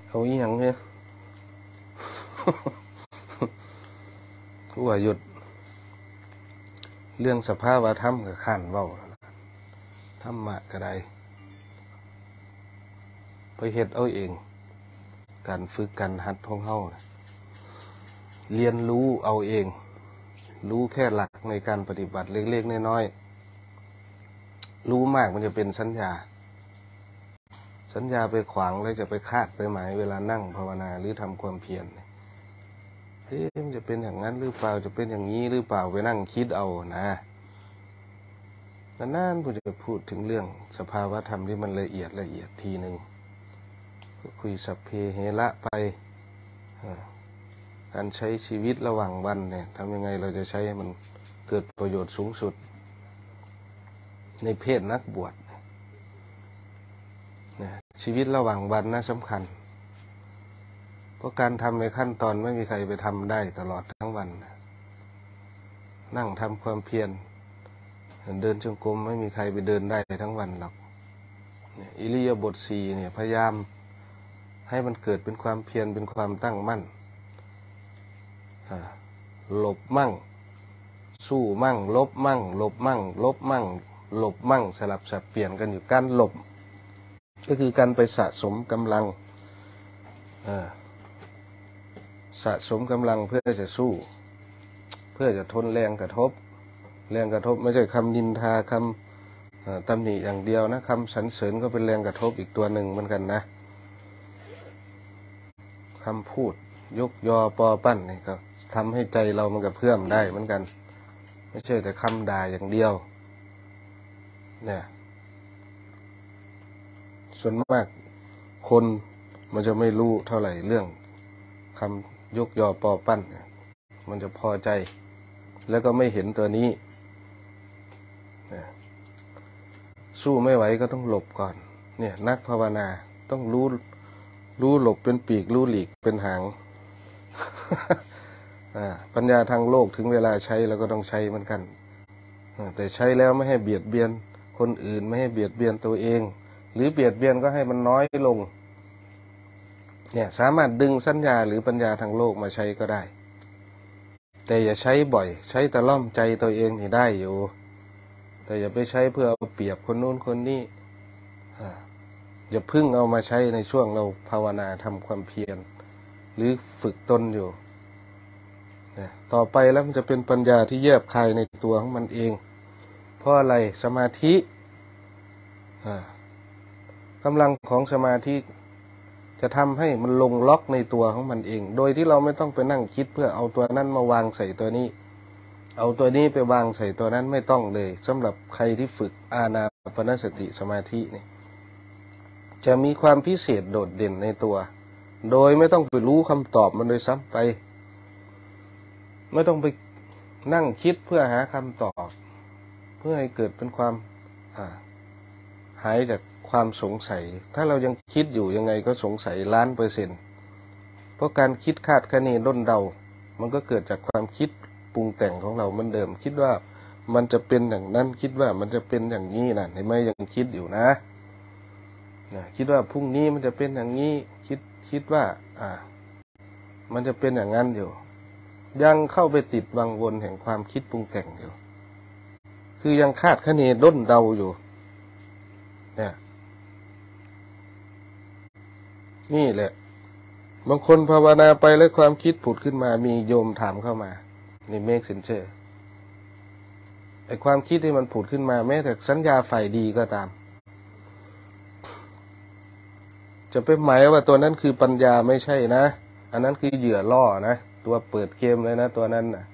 เอาอีหยังเนี่ยว่าหยุดเรื่องสภาวะธรรมกับขันเว้าธรรมะก็ได้ไปเฮ็ดเอาเองการฝึกการหัดของเฮาเรียนรู้เอาเองรู้แค่หลักในการปฏิบัติเล็กๆน้อยๆรู้มากมันจะเป็นสัญญาไปขวางแล้วจะไปคาดไปหมายเวลานั่งภาวนาหรือทำความเพียรเฮ้ยมันจะเป็นอย่างนั้นหรือเปล่าจะเป็นอย่างนี้หรือเปล่าไปนั่งคิดเอานะนานๆผมจะพูดถึงเรื่องสภาวะธรรมที่มันละเอียดทีหนึ่งคุยสัพเพเหระไปการใช้ชีวิตระหว่างวันเนี่ยทำยังไงเราจะใช้ให้มันเกิดประโยชน์สูงสุดในเพศนักบวชเนี่ยชีวิตระหว่างวันน่าสำคัญเพราะการทำในขั้นตอนไม่มีใครไปทำได้ตลอดทั้งวันนั่งทำความเพียรเดินจงกรมไม่มีใครไปเดินได้ทั้งวันหรอกอิริยาบถสี่เนี่ยพยายามให้มันเกิดเป็นความเพียรเป็นความตั้งมั่นหลบมั่งสู้มั่งลบมั่งหลบมั่งลบมั่งหลบมั่งสลับสับเปลี่ยนกันอยู่การหลบก็คือการไปสะสมกำลังสะสมกำลังเพื่อจะสู้เพื่อจะทนแรงกระทบไม่ใช่คำนินทาคำตำหนิอย่างเดียวนะคำสรรเสริญก็เป็นแรงกระทบอีกตัวหนึ่งเหมือนกันนะคำพูดยกยอปอปั้นนี่ก็ทำให้ใจเรามันกระเพื่อมได้เหมือนกันไม่ใช่แต่คำด่าอย่างเดียวเนี่ยส่วนมากคนมันจะไม่รู้เท่าไหร่เรื่องคำยกยอปอปั้นมันจะพอใจแล้วก็ไม่เห็นตัวนี้สู้ไม่ไหวก็ต้องหลบก่อนเนี่ยนักภาวนาต้องรู้หลบเป็นปีกรู้หลีกเป็นหางปัญญาทางโลกถึงเวลาใช้แล้วก็ต้องใช้เหมือนกันแต่ใช้แล้วไม่ให้เบียดเบียนคนอื่นไม่ให้เบียดเบียนตัวเองหรือเบียดเบียนก็ให้มันน้อยลงเนี่ยสามารถดึงสัญญาหรือปัญญาทางโลกมาใช้ก็ได้แต่อย่าใช้บ่อยใช้แต่ล่อมใจตัวเองนี่ได้อยู่แต่อย่าไปใช้เพื่อเอาเปรียบคนนู้นคนนี้อย่าพึ่งเอามาใช้ในช่วงเราภาวนาทำความเพียรหรือฝึกตนอยู่ต่อไปแล้วมันจะเป็นปัญญาที่แยบคายในตัวของมันเองเพราะอะไรสมาธิกำลังของสมาธิจะทำให้มันลงล็อกในตัวของมันเองโดยที่เราไม่ต้องไปนั่งคิดเพื่อเอาตัวนั้นมาวางใส่ตัวนี้เอาตัวนี้ไปวางใส่ตัวนั้นไม่ต้องเลยสำหรับใครที่ฝึกอานาปานสติสมาธินี่จะมีความพิเศษโดดเด่นในตัวโดยไม่ต้องไปรู้คำตอบมันโดยซ้ำไปไม่ต้องไปนั่งคิดเพื่อหาคำตอบเพื่อให้เกิดเป็นความหายจากความสงสัยถ้าเรายังคิดอยู่ยังไงก็สงสัย1,000,000%เพราะการคิดคาดคะเนด้นเดามันก็เกิดจากความคิดปรุงแต่งของเราเหมือนเดิมคิดว่ามันจะเป็นอย่างนั้นคิดว่ามันจะเป็นอย่างนี้นะเห็นไหมยังคิดอยู่นะคิดว่าพรุ่งนี้มันจะเป็นอย่างนี้คิดว่ามันจะเป็นอย่างนั้นอยู่ยังเข้าไปติดวังวนแห่งความคิดปรุงแต่งอยู่คือยังคาดคะเนด้นเดาอยู่เนี่ยนี่แหละบางคนภาวนาไปแล้วความคิดผุดขึ้นมามีโยมถามเข้ามานี่เมฆสินเชื่อไอ้ความคิดที่มันผุดขึ้นมาแม้แต่สัญญาฝ่ายดีก็ตามจะไปหมายว่าตัวนั้นคือปัญญาไม่ใช่นะอันนั้นคือเหยื่อล่อนะตัวเปิดเกมเลยนะตัวนั้นนะ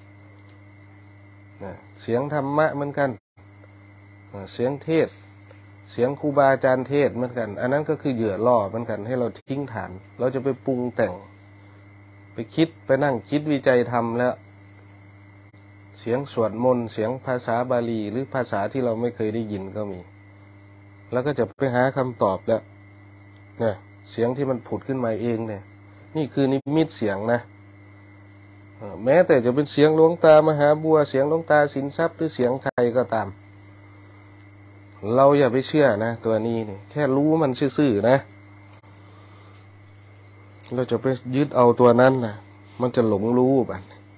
เสียงธรรมะเหมือนกันเสียงเทศเสียงครูบาอาจารย์เทศเหมือนกันอันนั้นก็คือเหยื่อล่อเหมือนกันให้เราทิ้งฐานเราจะไปปรุงแต่งไปคิดไปนั่งคิดวิจัยธรรมแล้วเสียงสวดมนต์เสียงภาษาบาลีหรือภาษาที่เราไม่เคยได้ยินก็มีแล้วก็จะไปหาคำตอบแล้วเนี่ยเสียงที่มันผุดขึ้นมาเองเนี่ยนี่คือนิมิตเสียงนะแม้แต่จะเป็นเสียงหลวงตามหาบัวเสียงหลวงตาสินทรัพย์หรือเสียงใครก็ตามเราอย่าไปเชื่อนะตัวนี้นี่แค่รู้มันซื่อๆนะเราจะไปยึดเอาตัวนั้นนะมันจะหลงรู้บัด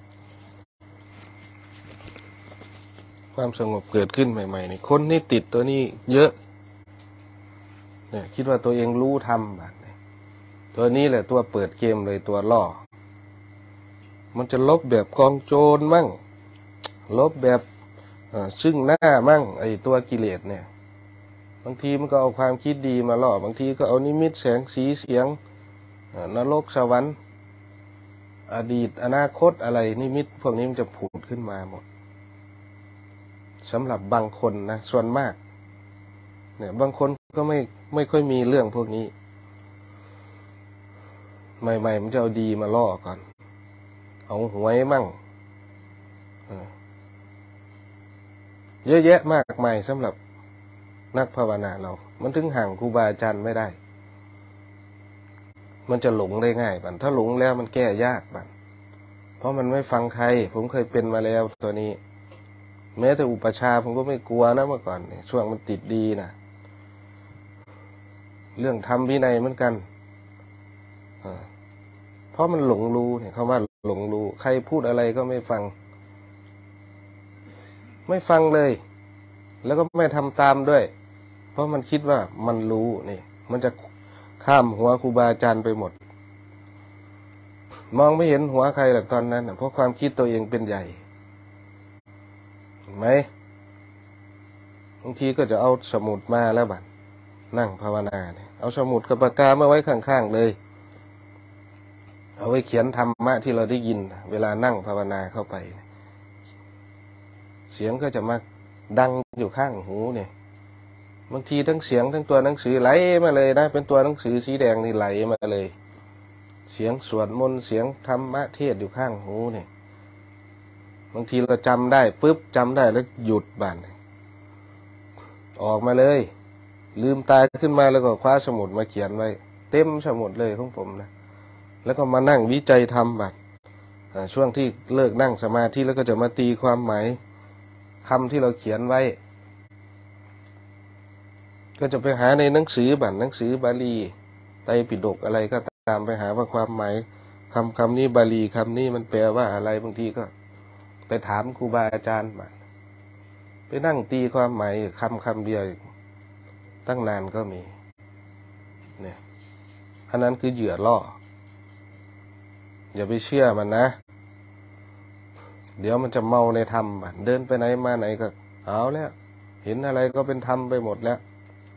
ความสงบเกิดขึ้นใหม่ๆนี่คนนี่ติดตัวนี้เยอะเนี่ยคิดว่าตัวเองรู้ทำบัดตัวนี้แหละตัวเปิดเกมเลยตัวล่อมันจะลบแบบกองโจรมั่งลบแบบซึ่งหน้ามั่งไอ้ตัวกิเลสเนี่ยบางทีมันก็เอาความคิดดีมาล่อบางทีก็เอานิมิตแสงสีเสียงนรกสวรรค์อดีตอนาคตอะไรนิมิตพวกนี้มันจะผุดขึ้นมาหมดสำหรับบางคนนะส่วนมากเนี่ยบางคนก็ไม่ค่อยมีเรื่องพวกนี้ใหม่ๆมันจะเอาดีมาล่อก่อนเอาหวยมั่งเยอะแยะมากมายสำหรับนักภาวนาเรามันถึงห่างครูบาอาจารย์ไม่ได้มันจะหลงได้ง่ายบัดถ้าหลงแล้วมันแก้ยากบัดเพราะมันไม่ฟังใครผมเคยเป็นมาแล้วตัวนี้แม้แต่อุปชาผมก็ไม่กลัวนะเมื่อก่อนเนี่ยช่วงมันติดดีนะเรื่องทำวินัยเหมือนกันเพราะมันหลงรู้เนี่ยคำว่าหลงรู้ใครพูดอะไรก็ไม่ฟังเลย แล้วก็ไม่ทำตามด้วยเพราะมันคิดว่ามันรู้นี่มันจะข้ามหัวครูบาอาจารย์ไปหมดมองไม่เห็นหัวใครหรอกตอนนั้นเพราะความคิดตัวเองเป็นใหญ่เห็นไหมบางทีก็จะเอาสมุดมาแล้วบัดนั่งภาวนาเนี่ยเอาสมุดกับปากกามาไว้ข้างๆเลยเอาไว้เขียนธรรมะที่เราได้ยินเวลานั่งภาวนาเข้าไปเสียงก็จะมาดังอยู่ข้างหูเนี่ยบางทีทั้งเสียงทั้งตัวหนังสือไหลมาเลยนะเป็นตัวหนังสือสีแดงนี่ไหลมาเลยเสียงสวดมนต์เสียงธรรมะเทศอยู่ข้างหูเนี่ยบางทีเราจำได้ปุ๊บจำได้แล้วหยุดบัดออกมาเลยลืมตาขึ้นมาแล้วก็คว้าสมุดมาเขียนไว้เต็มสมุดเลยของผมนะแล้วก็มานั่งวิจัยธรรมบัดช่วงที่เลิกนั่งสมาธิแล้วก็จะมาตีความหมายคำที่เราเขียนไว้ก็จะไปหาในหนังสือบัดหนังสือบาลีไตรปิฎกอะไรก็ตามไปหาว่าความหมายคำนี้บาลีคำนี้มันแปลว่าอะไรบางทีก็ไปถามครูบาอาจารย์บัดไปนั่งตีความหมายคำเดียวตั้งนานก็มีเนี่ยอันนั้นคือเหยื่อล่ออย่าไปเชื่อมันนะเดี๋ยวมันจะเมาในธรรมเดินไปไหนมาไหนก็เอาแล้วเห็นอะไรก็เป็นธรรมไปหมดแล้ว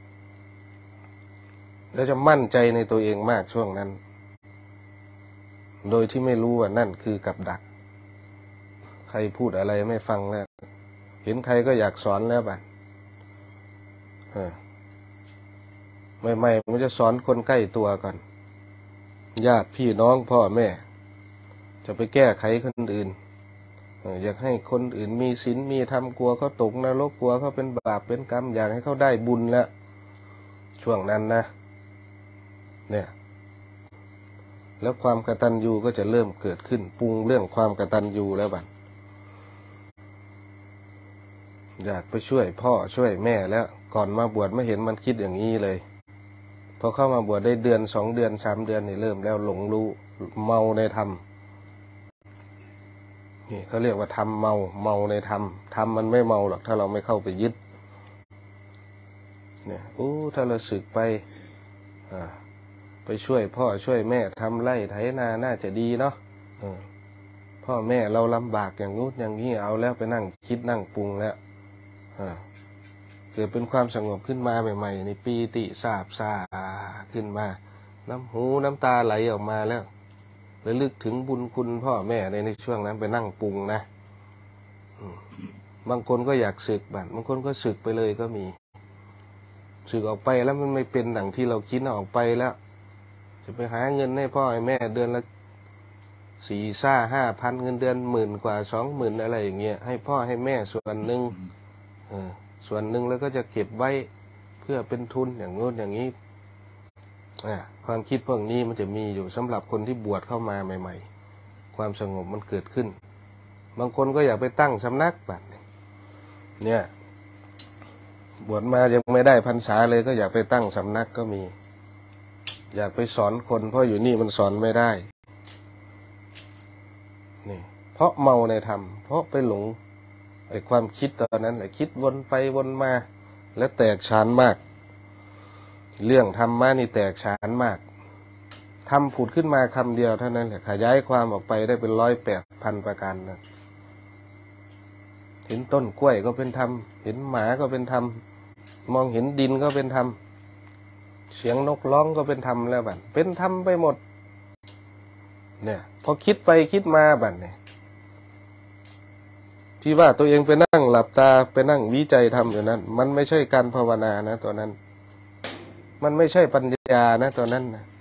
จะมั่นใจในตัวเองมากช่วงนั้นโดยที่ไม่รู้ว่านั่นคือกับดักใครพูดอะไรไม่ฟังแล้วเห็นใครก็อยากสอนแล้วบัดใหม่ๆมันจะสอนคนใกล้ตัวก่อนญาติพี่น้องพ่อแม่จะไปแก้ไขคนอื่นอยากให้คนอื่นมีศีลมีธรรมกลัวเขาตกนรกกลัวเขาเป็นบาปเป็นกรรมอยากให้เขาได้บุญแล้วช่วงนั้นนะเนี่ยแล้วความกตัญญูก็จะเริ่มเกิดขึ้นปรุงเรื่องความกตัญญูแล้วบัดอยากไปช่วยพ่อช่วยแม่แล้วก่อนมาบวชไม่เห็นมันคิดอย่างนี้เลยพอเข้ามาบวชได้เดือน2 เดือน3 เดือนนี่เริ่มแล้วหลงรู้เมาในธรรมนี่เขาเรียกว่าธรรมเมาในธรรมธรรมมันไม่เมาหรอกถ้าเราไม่เข้าไปยึดเนี่ยถ้าเราสึกไปช่วยพ่อช่วยแม่ทำไร่ไถนาน่าจะดีเนาะพ่อแม่เราลำบากอย่างนู้นอย่างนี้เอาแล้วไปนั่งคิดนั่งปรุงแล้วเกิดเป็นความสงบขึ้นมาใหม่ๆในปีติซาบซ่าขึ้นมาน้ำหูน้ำตาไหลออกมาแล้วระลึกถึงบุญคุณพ่อแม่ในช่วงนั้นไปนั่งปรุงนะบางคนก็อยากสึกบัดบางคนก็สึกไปเลยก็มีสึกออกไปแล้วมันไม่เป็นดั่งที่เราคิดออกไปแล้วจะไปหาเงินให้พ่อให้แม่เดือนละ4,000-5,000เงินเดือน10,000 กว่า 20,000อะไรอย่างเงี้ยให้พ่อให้แม่ส่วนหนึ่งแล้วก็จะเก็บไว้เพื่อเป็นทุนอย่างโน้นอย่างนี้ความคิดพวกนี้มันจะมีอยู่สำหรับคนที่บวชเข้ามาใหม่ๆความสงบมันเกิดขึ้นบางคนก็อยากไปตั้งสำนักบัดเนี่ยบวชมายังไม่ได้พรรษาเลยก็อยากไปตั้งสำนักก็มีอยากไปสอนคนเพราะอยู่นี่มันสอนไม่ได้นี่เพราะเมาในธรรมเพราะไปหลงไอ้ความคิดตอนนั้นแหละคิดวนไปวนมาและแตกฉานมากเรื่องธรรมะนี่แตกฉานมากทำผุดขึ้นมาคำเดียวเท่านั้นแหละขยายความออกไปได้เป็น108,000 ประการนะเห็นต้นกล้วยก็เป็นธรรมเห็นหมาก็เป็นธรรมมองเห็นดินก็เป็นธรรมเสียงนกร้องก็เป็นธรรมแล้วบัดเป็นธรรมไปหมดเนี่ยพอคิดไปคิดมาบัดเนี่ยที่ว่าตัวเองไปนั่งหลับตาไปนั่งวิจัยธรรมอยู่นั้นมันไม่ใช่การภาวนานะตัวนั้นมันไม่ใช่ปัญญานะตัวนั้นนะ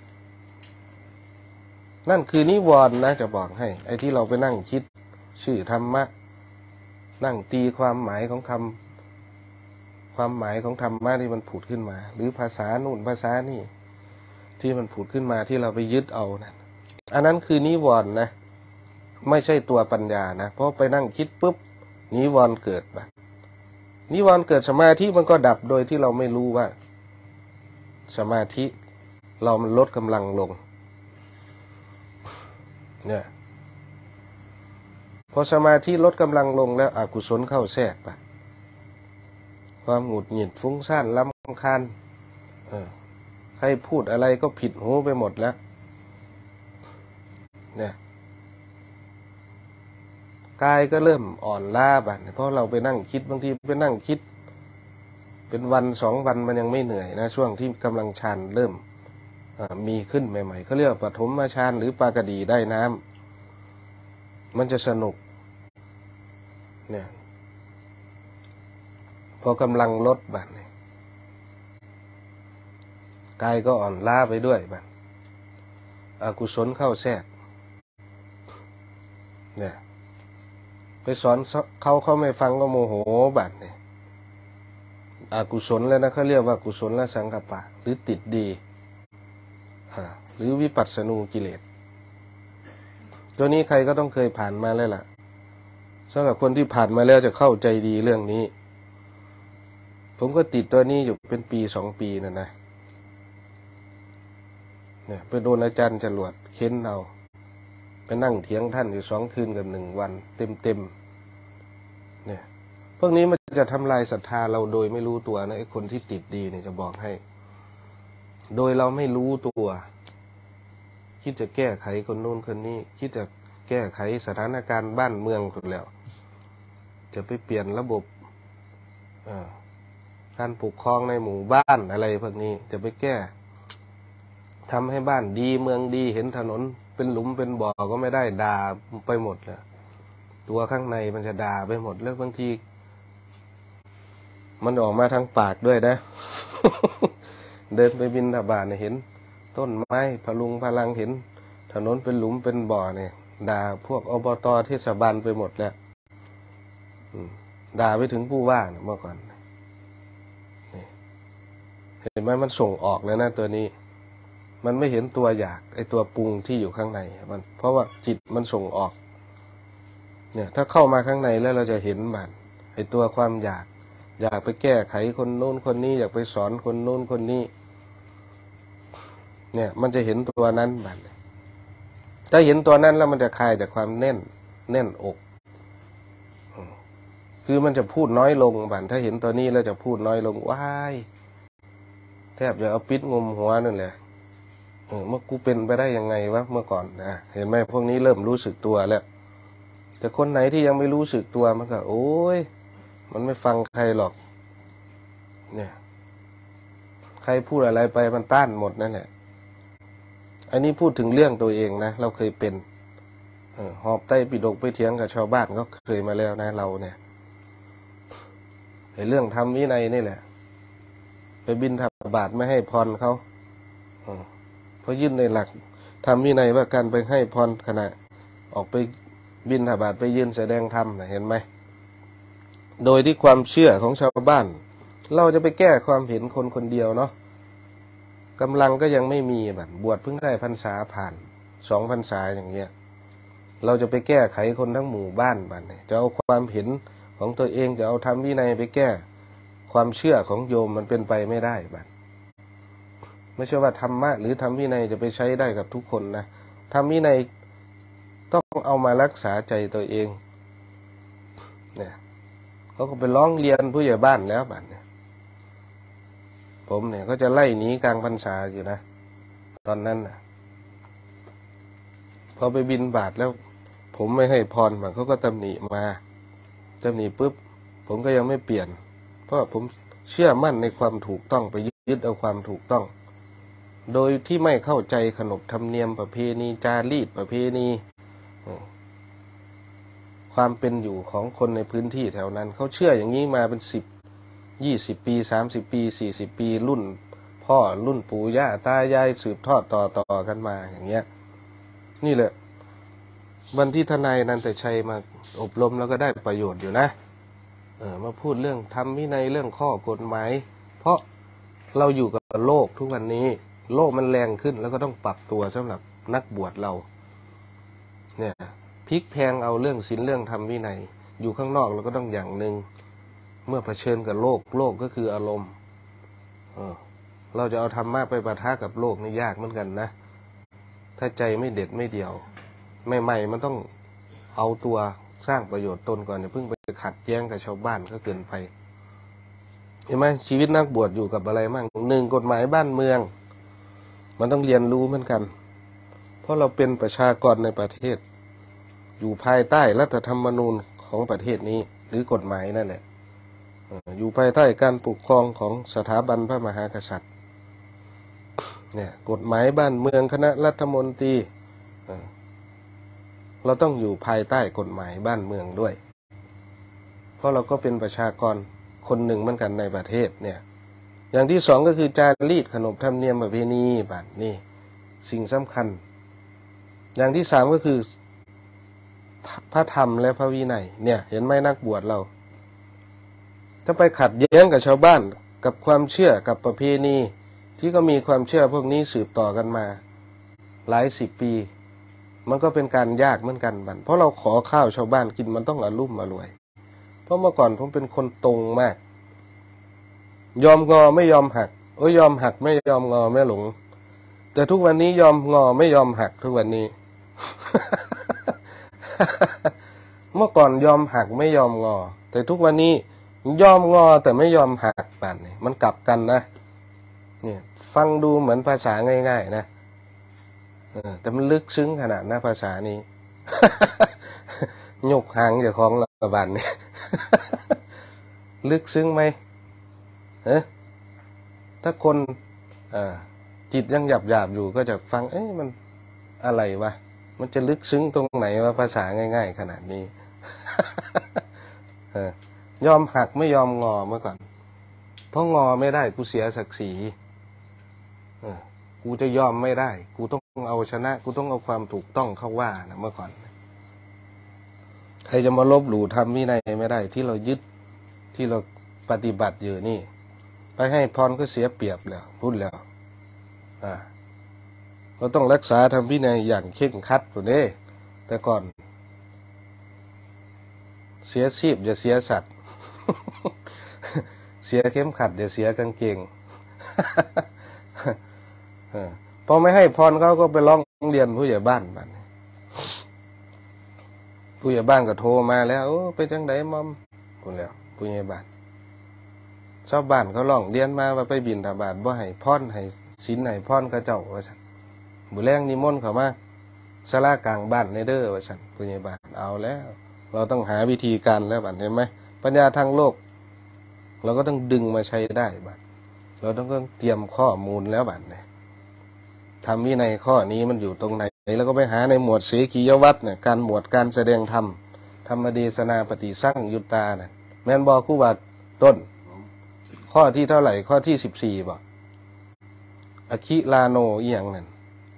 นั่นคือนิวรณ์นะจะบอกให้ไอ้ที่เราไปนั่งคิดชื่อธรรมะนั่งตีความหมายของคำความหมายของธรรมะที่มันผุดขึ้นมาหรือภาษานู่นภาษานี่ที่มันผุดขึ้นมาที่เราไปยึดเอานะอันนั้นคือนิวรณ์นะไม่ใช่ตัวปัญญานะเพราะไปนั่งคิดปุ๊บนิวรณ์เกิดแบบนิวรณ์เกิดสมาธิมันก็ดับโดยที่เราไม่รู้ว่าสมาธิเรามันลดกำลังลงเนี่ยพอสมาธิลดกำลังลงแล้วอกุศลเข้าแทรกไปความหงุดหงิดฟุ้งซ่านรำคาญใครพูดอะไรก็ผิดหูไปหมดแล้วเนี่ยกายก็เริ่มอ่อนล้าบ้างเพราะเราไปนั่งคิดบางทีไปนั่งคิดเป็นวัน2 วันมันยังไม่เหนื่อยนะช่วงที่กำลังฌานเริ่มมีขึ้นใหม่ๆเขาเรียกปฐมฌานหรือปากดีได้น้ำมันจะสนุกเนี่ยพอกำลังลดบ้างกายก็อ่อนล้าไปด้วยบ้างอกุศลเข้าแทรกเนี่ยไปสอนเขาไม่ฟังก็โมโหบ้างเนี่ยอกุศลแล้วนะเขาเรียกว่ากุศลและสังกัปปะหรือติดดีหรือวิปัสสนูกิเลสตัวนี้ใครก็ต้องเคยผ่านมาแล้วล่ะสำหรับคนที่ผ่านมาแล้วจะเข้าใจดีเรื่องนี้ผมก็ติดตัวนี้อยู่เป็นปี2 ปีนะเนี่ยไปโดนอาจารย์จรวดเค้นเอาไปนั่งเถียงท่านอยู่2 คืนกับ1 วันเต็มเนี่ยพวกนี้มันจะทำลายศรัทธาเราโดยไม่รู้ตัวนะไอ้คนที่ติดดีเนี่ยจะบอกให้โดยเราไม่รู้ตัวคิดจะแก้ไขคนนู้นคนนี้คิดจะแก้ไขสถานการณ์บ้านเมืองคนแล้วจะไปเปลี่ยนระบบการปกครองในหมู่บ้านอะไรพวกนี้จะไปแก้ทำให้บ้านดีเมืองดีเห็นถนนเป็นหลุมเป็นบ่อก็ไม่ได้ด่าไปหมดแล้วตัวข้างในมันจะด่าไปหมดแล้วบางทีมันออกมาทางปากด้วยนะ เดินไปบิณฑบาตเนี่ยเห็นต้นไม้พลุงพลังเห็นถนนเป็นหลุมเป็นบ่อเนี่ยด่าพวกอบต.เทศบาลไปหมดแล้วด่าไปถึงผู้ว่าเมื่อก่อนนี่เห็นไหมมันส่งออกเลยนะตัวนี้มันไม่เห็นตัวอยากไอ้ตัวปรุงที่อยู่ข้างในมันเพราะว่าจิตมันส่งออกเนี่ยถ้าเข้ามาข้างในแล้วเราจะเห็นมันไอ้ตัวความอยากไปแก้ไขคนโน้นคนนี้อยากไปสอนคนโน้นคนนี้เนี่ยมันจะเห็นตัวนั้นบัดถ้าเห็นตัวนั้นแล้วมันจะคลายจากความแน่นอกคือมันจะพูดน้อยลงบัดถ้าเห็นตัวนี้แล้วจะพูดน้อยลงว้ายแทบจะเอาปิดงมหัวนั่นแหละเมื่อกูเป็นไปได้ยังไงวะเมื่อก่อนนะเห็นไหมพวกนี้เริ่มรู้สึกตัวแล้วแต่คนไหนที่ยังไม่รู้สึกตัวมันก็โอ้ยมันไม่ฟังใครหรอกเนี่ยใครพูดอะไรไปมันต้านหมดนั่นแหละอันนี้พูดถึงเรื่องตัวเองนะเราเคยเป็นหอบไต้ปิฎกไปเถียงกับชาวบ้านก็เคยมาแล้วนะเราเนี่ยเรื่องทำวินัยนี่แหละไปบิณฑบาตไม่ให้พรเขาเพราะยื่นในหลักทำวินัยว่าการไปให้พรขณะออกไปบิณฑบาตไปยืนแสดงธรรมเห็นไหมโดยที่ความเชื่อของชาวบ้านเราจะไปแก้ความเห็นคนคนเดียวเนาะกำลังก็ยังไม่มีแบบบวชเพิ่งได้พรรษาผ่าน2 พรรษาอย่างเงี้ยเราจะไปแก้ไขคนทั้งหมู่บ้านบัดนี้จะเอาความเห็นของตัวเองจะเอาทำวินัยไปแก้ความเชื่อของโยมมันเป็นไปไม่ได้บัดไม่ใช่ว่าธรรมะหรือธรรมวินัยจะไปใช้ได้กับทุกคนนะธรรมวินัยต้องเอามารักษาใจตัวเองเนี่ยเขาก็ไปร้องเรียนผู้ใหญ่บ้านแล้วบัดเนี่ยผมเนี่ยก็จะไล่หนีกลางพรรษาอยู่นะตอนนั้นนะพอไปบิณฑบาตแล้วผมไม่ให้พรมันเขาก็ตำหนิมาตำหนิปุ๊บผมก็ยังไม่เปลี่ยนเพราะผมเชื่อมั่นในความถูกต้องไปยึดเอาความถูกต้องโดยที่ไม่เข้าใจขนบธรรมเนียมประเพณีจารีตประเพณีความเป็นอยู่ของคนในพื้นที่แถวนั้นเขาเชื่ออย่างนี้มาเป็น10-20 ปี30 ปี40 ปีรุ่นพ่อรุ่นปู่ย่าตายายสืบทอดต่อกันมาอย่างเงี้ยนี่แหละวันที่ทนายนันทชัยมาอบรมแล้วก็ได้ประโยชน์อยู่นะมาพูดเรื่องธรรมวินัยเรื่องข้อกฎหมายเพราะเราอยู่กับโลกทุกวันนี้โลกมันแรงขึ้นแล้วก็ต้องปรับตัวสำหรับนักบวชเราเนี่ยพลิกแพงเอาเรื่องศีลเรื่องธรรมวินัยอยู่ข้างนอกเราก็ต้องอย่างหนึ่งเมื่อเผชิญกับโลกก็คืออารมณ์เราจะเอาธรรมะไปปะทะกับโลกนี่ยากเหมือนกันนะถ้าใจไม่เด็ดไม่เดี่ยวใหม่ๆมันต้องเอาตัวสร้างประโยชน์ตนก่อนอย่าเพิ่งไปขัดแย้งกับชาวบ้านก็เกินไปเห็นไหมชีวิตนักบวชอยู่กับอะไรมั่ง1กฎหมายบ้านเมืองมันต้องเรียนรู้เหมือนกันเพราะเราเป็นประชากรในประเทศอยู่ภายใต้รัฐธรรมนูญของประเทศนี้หรือกฎหมายนั่นแหละอยู่ภายใต้การปกครองของสถาบันพระมหากษัตริย์เนี่ยกฎหมายบ้านเมืองคณะรัฐมนตรีเราต้องอยู่ภายใต้กฎหมายบ้านเมืองด้วยเพราะเราก็เป็นประชากรคนหนึ่งเหมือนกันในประเทศเนี่ยอย่างที่2ก็คือจารีตขนบธรรมเนียมประเพณีบัดนี่สิ่งสำคัญอย่างที่3ก็คือพระธรรมและพระวินัยเนี่ยเห็นไหมนักบวชเราถ้าไปขัดแย้งกับชาวบ้านกับความเชื่อกับประเพณีที่ก็มีความเชื่อพวกนี้สืบต่อกันมาหลาย10 ปีมันก็เป็นการยากเหมือนกันบัดเพราะเราขอข้าวชาวบ้านกินมันต้องอรุ่มอร่วยเพราะเมื่อก่อนผมเป็นคนตรงมากยอมงอไม่ยอมหักยอมหักไม่ยอมงอไม่หลงแต่ทุกวันนี้ยอมงอไม่ยอมหักทุกวันนี้ เมื่อก่อนยอมหักไม่ยอมงอแต่ทุกวันนี้ยอมงอแต่ไม่ยอมหักแบบนี้มันกลับกันนะเนี่ยฟังดูเหมือนภาษาง่ายๆนะแต่มันลึกซึ้งขนาดนะภาษานี้ ยกหางจากของระบาดเนี่ย ลึกซึ้งไหมถ้าคนจิตยังหยาบอยู่ก็จะฟังมันอะไรวะมันจะลึกซึ้งตรงไหนว่าภาษาง่ายๆขนาดนี้ ยอมหักไม่ยอมงอเมื่อก่อนเพราะงอไม่ได้กูเสียศักดิ์ศรีกูจะยอมไม่ได้กูต้องเอาชนะกูต้องเอาความถูกต้องเข้าว่านะเมื่อก่อนใครจะมาลบหลู่ทำวินัยไม่ได้ที่เรายึดที่เราปฏิบัติอยู่นี่ไปให้พรก็เสียเปรียบแล้วพูดแล้วเราต้องรักษาทำวินัยอย่างเคร่งครัดตัวนี้แต่ก่อนเสียชีพอย่าเสียสัตว์ เสียเข็มขัดอย่าเสียกางเกง พอไม่ให้พรเขาก็ไปร้องเรียนผู้ใหญ่บ้านบ้านผู้ใหญ่บ้านก็โทรมาแล้วไปจังไดมอมคนแล้วผู้ใหญ่บ้านชาวบ้านเขาร้องเรียนมาว่าไปบิณฑบาตบ่ให้พรให้ศีลให้พรเขาเจ้าว่าซั่นมื้อแลงนิมนต์เขามาศาลากลางบ้านในเด้อว่าซั่นผู้ใหญ่บ้านเอาแล้วเราต้องหาวิธีการแล้วบัดเห็นไหมปัญญาทางโลกเราก็ต้องดึงมาใช้ได้บัดเราต้องเตรียมข้อมูลแล้วบัดเนี่ยธรรมวินัยข้อนี้มันอยู่ตรงไหนแล้วก็ไปหาในหมวดเสขียวัตรเนี่ยการหมวดการแสดงธรรมธรรมเดชนาปฏิสั่งยุตตาเนี่ยแม่นบอกคู่ว่าต้นข้อที่เท่าไหร่ข้อที่14บอกอคิลาโนอีหยังนั่น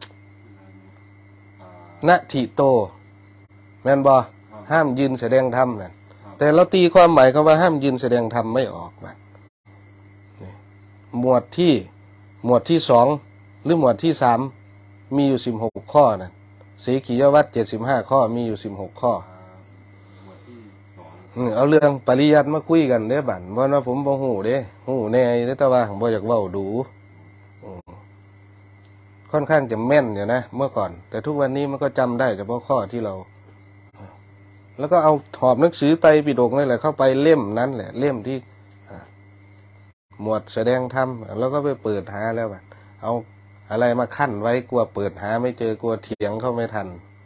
นะทิโตแม่นบอกห้ามยืนแสดงธรรมนั่นแต่เราตีความหมายคำว่าห้ามยืนแสดงธรรมไม่ออกบัดหมวดที่2หรือหมวดที่3มีอยู่16ข้อนะเสขียวัตร75ข้อมีอยู่16ข้อเอาเรื่องปริยัติมาคุยกันเด้บัดเพราะว่าผมบ่ฮู้เด้ฮู้แน่แต่ว่าบ่อยากเว้าดูค่อนข้างจะแม่นอยู่นะเมื่อก่อนแต่ทุกวันนี้มันก็จำได้เฉพาะข้อที่เราแล้วก็เอาหอบหนังสือไตรปิฎกนี่แหละเข้าไปเล่มนั้นแหละเล่มที่หมวดแสดงธรรมแล้วก็ไปเปิดหาแล้วแบบเอาอะไรมาขั้นไว้กลัวเปิดหาไม่เจอกลัวเถียงเข้าไม่ทัน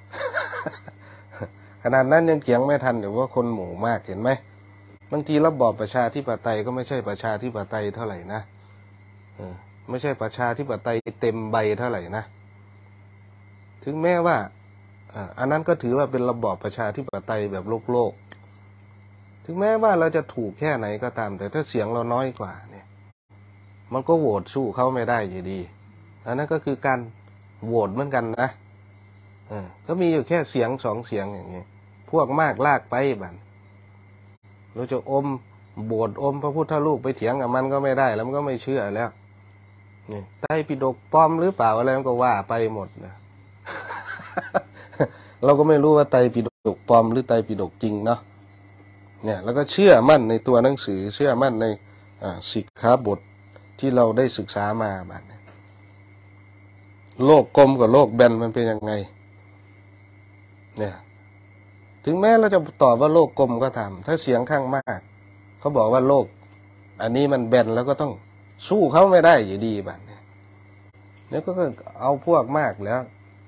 ขนาดนั้นยังเถียงไม่ทันเดี๋ยวว่าคนหมู่มากเห็นไหมบางทีระบอบประชาธิปไตยก็ไม่ใช่ประชาธิปไตยเท่าไหร่นะไม่ใช่ประชาธิปไตยเต็มใบเท่าไหร่นะถึงแม้ว่าอันนั้นก็ถือว่าเป็นระบอบประชาธิปไตยแบบโลกถึงแม้ว่าเราจะถูกแค่ไหนก็ตามแต่ถ้าเสียงเราน้อยกว่าเนี่ยมันก็โหวตสู้เขาไม่ได้อยู่ดีอันนั้นก็คือการโหวตเหมือนกันนะก็มีอยู่แค่เสียง2 เสียงอย่างนี้พวกมากลากไปบันเราจะโบสถ์พระพุทธรูปไปเถียงกับมันก็ไม่ได้แล้วมันก็ไม่เชื่อแล้วนี่ไตรปิฎกปลอมหรือเปล่าอะไรมันก็ว่าไปหมดนะ เราก็ไม่รู้ว่าไตรปิฎกปลอมหรือไตรปิฎกจริงเนาะเนี่ยแล้วก็เชื่อมั่นในตัวหนังสือเชื่อมั่นในสิกขาบทที่เราได้ศึกษามาบัดนี้โลกกลมกับโลกแบนมันเป็นยังไงเนี่ยถึงแม้เราจะตอบว่าโลกกลมก็ตามถ้าเสียงข้างมากเขาบอกว่าโลกอันนี้มันแบนแล้วก็ต้องสู้เขาไม่ได้อยู่ดีบัดนี้แล้วก็เอาพวกมากแล้ว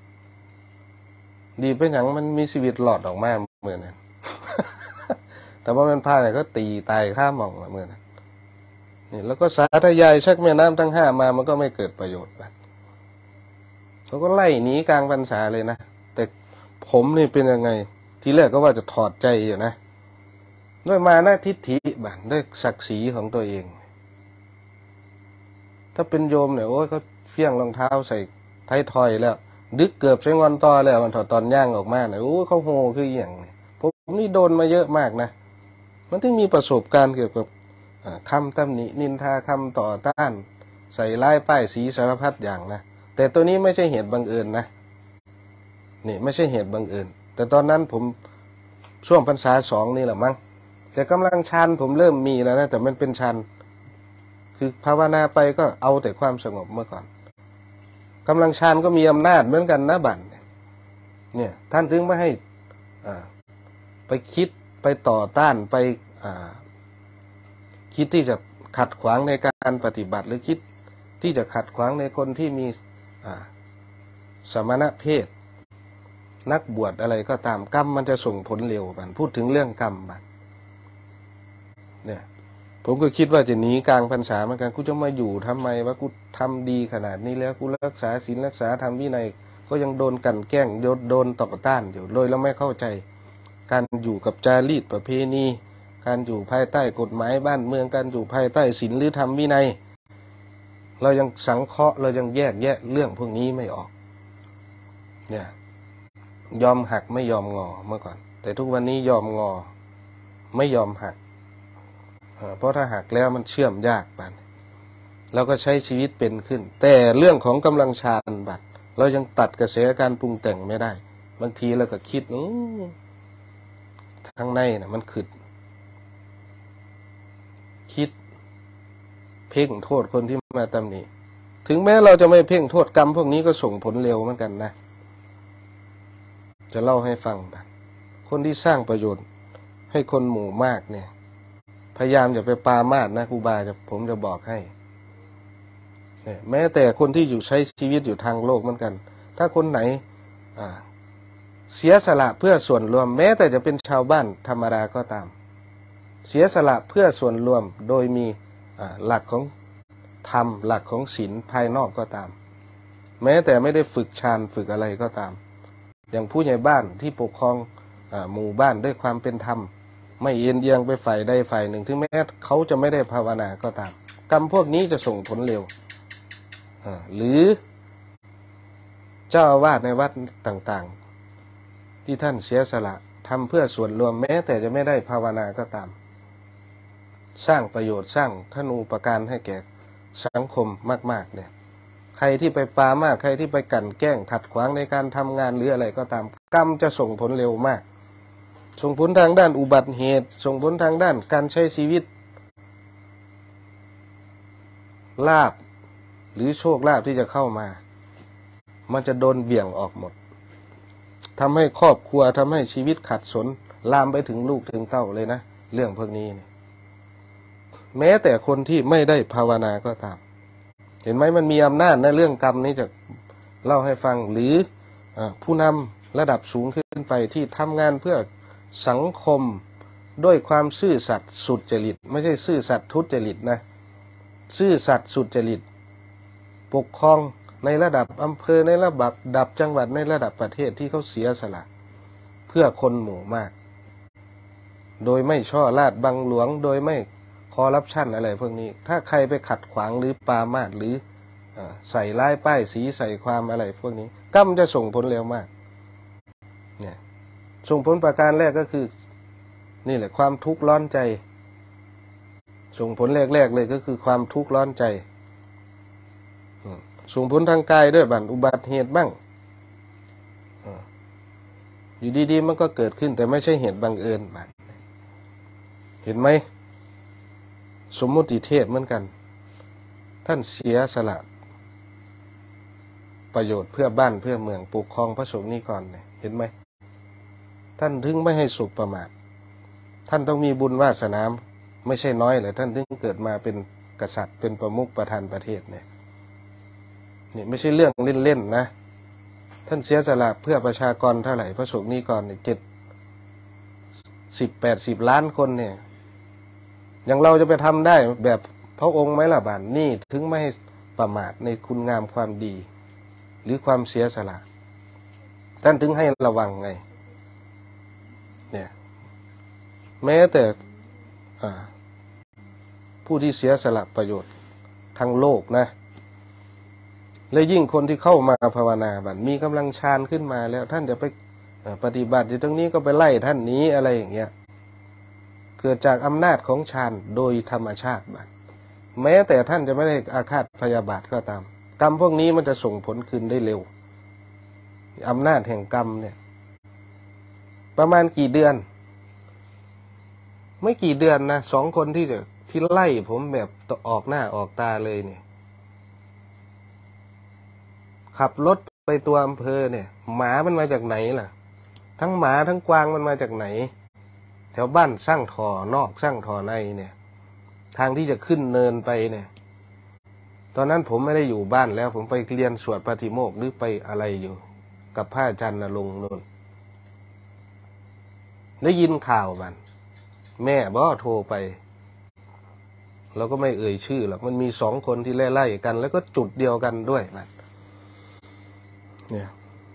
ดีเป็นอย่างมันมีชีวิตหลอดออกมาเหมือนนั้น แต่ว่ามันพาเนี่ยก็ตีตายข้ามหม่องเหมือนนั้นนี่แล้วก็สาธยายชักแม่น้ำทั้ง5มามันก็ไม่เกิดประโยชน์บัดเขาก็ไล่หนีกลางพรรษาเลยนะแต่ผมนี่เป็นยังไงทีแรกก็ว่าจะถอดใจอยู่นะด้วยมานะทิฏฐิบัดด้วยศักดิ์ศรีของตัวเองถ้าเป็นโยมเนี่ยโอ้ยเขาเฟี้ยงรองเท้าใส่ไทยทอยแล้วดึกเกือบใช้งอนต่อแล้วมันถอดตอนย่างออกมาเนี่ยโอ้เขาโหคืออย่างนี้ผมนี่โดนมาเยอะมากนะมันต้องมีประสบการณ์เกี่ยวกับคำตำหนินินทาคำต่อต้านใส่ร้ายป้ายสีสารพัดอย่างนะแต่ตัวนี้ไม่ใช่เหตุบังเอิญนะนี่ไม่ใช่เหตุบังเอิญแต่ตอนนั้นผมช่วงพรรษา2นี่แหละมั้งแต่กำลังฌานผมเริ่มมีแล้วนะแต่มันเป็นฌานคือภาวนาไปก็เอาแต่ความสงบเมื่อก่อนกำลังฌานก็มีอำนาจเหมือนกันนะบัดเนี่ยท่านถึงไม่ให้ไปคิดไปต่อต้านไปคิดที่จะขัดขวางในการปฏิบัติหรือคิดที่จะขัดขวางในคนที่มีสมณเพศนักบวชอะไรก็ตามกรรมมันจะส่งผลเร็วบัดพูดถึงเรื่องกรรมบัดเนี่ยผมก็คิดว่าจะหนีกลางพรรษาเหมือนกันกูจะมาอยู่ทำไมวะกูทำดีขนาดนี้แล้วกูรักษาศีลรักษาธรรมวินัยก็ยังโดนกันแกล้งโดนต่อต้านอยู่โดยแล้วไม่เข้าใจการอยู่กับจารีตประเพณีการอยู่ภายใต้กฎหมายบ้านเมืองการอยู่ภายใต้ศีลหรือธรรมวินัยเรายังสังเคราะห์เรายังแยกแยะเรื่องพวกนี้ไม่ออกเนี่ยยอมหักไม่ยอมงอเมื่อก่อนแต่ทุกวันนี้ยอมงอไม่ยอมหักเพราะถ้าหักแล้วมันเชื่อมยากบัดเราก็ใช้ชีวิตเป็นขึ้นแต่เรื่องของกำลังฌานบัดเรายังตัดกระแสการปรุงแต่งไม่ได้บางทีเราก็คิดทางในนะมันคิดเพ่งโทษคนที่มาตำหนิถึงแม้เราจะไม่เพ่งโทษกรรมพวกนี้ก็ส่งผลเร็วเหมือนกันนะจะเล่าให้ฟังบัดคนที่สร้างประโยชน์ให้คนหมู่มากเนี่ยพยายามอย่าไปปรามาสนะครูบาผมจะบอกให้แม้แต่คนที่อยู่ใช้ชีวิตอยู่ทางโลกเหมือนกันถ้าคนไหนเสียสละเพื่อส่วนรวมแม้แต่จะเป็นชาวบ้านธรรมดาก็ตามเสียสละเพื่อส่วนรวมโดยมีหลักของธรรมหลักของศีลภายนอกก็ตามแม้แต่ไม่ได้ฝึกฌานฝึกอะไรก็ตามอย่างผู้ใหญ่บ้านที่ปกครองหมู่บ้านด้วยความเป็นธรรมไม่เอียงเอียงไปฝ่ายใดฝ่ายหนึ่งถึงแม้เขาจะไม่ได้ภาวนาก็ตามกรรมพวกนี้จะส่งผลเร็วหรือเจ้าอาวาสในวัดต่างๆที่ท่านเสียสละทำเพื่อส่วนรวมแม้แต่จะไม่ได้ภาวนาก็ตามสร้างประโยชน์สร้างคุณูปการให้แก่สังคมมากๆเนี่ยใครที่ไปปรามาสใครที่ไปกลั่นแกล้งขัดขวางในการทำงานหรืออะไรก็ตามกรรมจะส่งผลเร็วมากส่งผลทางด้านอุบัติเหตุส่งผลทางด้านการใช้ชีวิตลาภหรือโชคลาภที่จะเข้ามามันจะโดนเบี่ยงออกหมดทำให้ครอบครัวทำให้ชีวิตขัดสนลามไปถึงลูกถึงเต้าเลยนะเรื่องพวกนี้เนี่ยแม้แต่คนที่ไม่ได้ภาวนาก็ตามเห็นไหมมันมีอำนาจในเรื่องกรรมนี้จะเล่าให้ฟังหรือผู้นำระดับสูงขึ้นไปที่ทำงานเพื่อสังคมด้วยความซื่อสัตย์สุจริตไม่ใช่ซื่อสัตย์ทุจริตนะซื่อสัตย์สุจริตปกครองในระดับอำเภอในระดับจังหวัดในระดับประเทศที่เขาเสียสละเพื่อคนหมู่มากโดยไม่ช่อราดบังหลวงโดยไม่คอร์รัปชันอะไรพวกนี้ถ้าใครไปขัดขวางหรือปรามาสหรือใส่ร้ายป้ายสีใส่ความอะไรพวกนี้กรรมจะส่งผลเร็วมากเนี่ยส่งผลประการแรกก็คือนี่แหละความทุกข์ร้อนใจส่งผลแรกๆเลยก็คือความทุกข์ร้อนใจส่งผลทางกายด้วยอุบัติเหตุบ้างอยู่ดีๆมันก็เกิดขึ้นแต่ไม่ใช่เหตุบังเอิญเห็นไหมสมมุติเทพเหมือนกันท่านเสียสละประโยชน์เพื่อบ้านเพื่อเมืองปกครองพระสงฆ์นิกรเนี่ยเห็นไหมท่านถึงไม่ให้สุขประมาทท่านต้องมีบุญวาสนาไม่ใช่น้อยเลยท่านถึงเกิดมาเป็นกษัตริย์เป็นประมุขประธานประเทศเนี่ยนี่ไม่ใช่เรื่องเล่นๆนะท่านเสียสละเพื่อประชากรเท่าไหร่พระสงฆ์นิกรเนี่ย70-80 ล้านคนเนี่ยอย่างเราจะไปทำได้แบบพระองค์ไหมล่ะบ้านนี่ถึงไม่ให้ประมาทในคุณงามความดีหรือความเสียสละท่านถึงให้ระวังไงเนี่ยแม้แต่ผู้ที่เสียสละประโยชน์ทั้งโลกนะและยิ่งคนที่เข้ามาภาวนาบัดมีกำลังฌานขึ้นมาแล้วท่านจะไปปฏิบัติอยู่ตรงนี้ก็ไปไล่ท่านนี้อะไรอย่างเงี้ยเกิดจากอำนาจของฌานโดยธรรมชาติบัดแม้แต่ท่านจะไม่ได้อาฆาตพยาบาทก็ตามกรรมพวกนี้มันจะส่งผลคืนได้เร็วอำนาจแห่งกรรมเนี่ยประมาณกี่เดือนไม่กี่เดือนนะ2 คนที่ไล่ผมแบบออกหน้าออกตาเลยเนี่ยขับรถไปตัวอำเภอเนี่ยหมามันมาจากไหนล่ะทั้งหมาทั้งกวางมันมาจากไหนแถวบ้านสร้างถอนอกสร้างถอในเนี่ยทางที่จะขึ้นเนินไปเนี่ยตอนนั้นผมไม่ได้อยู่บ้านแล้วผมไปเรียนสวดปาฏิโมกข์หรือไปอะไรอยู่กับพระอาจารย์ณรงค์นู่นได้ยินข่าวมันแม่โทรไปเราก็ไม่เอ่ยชื่อหรอกมันมี2 คนที่ไล่กันแล้วก็จุดเดียวกันด้วยมันเนี่ย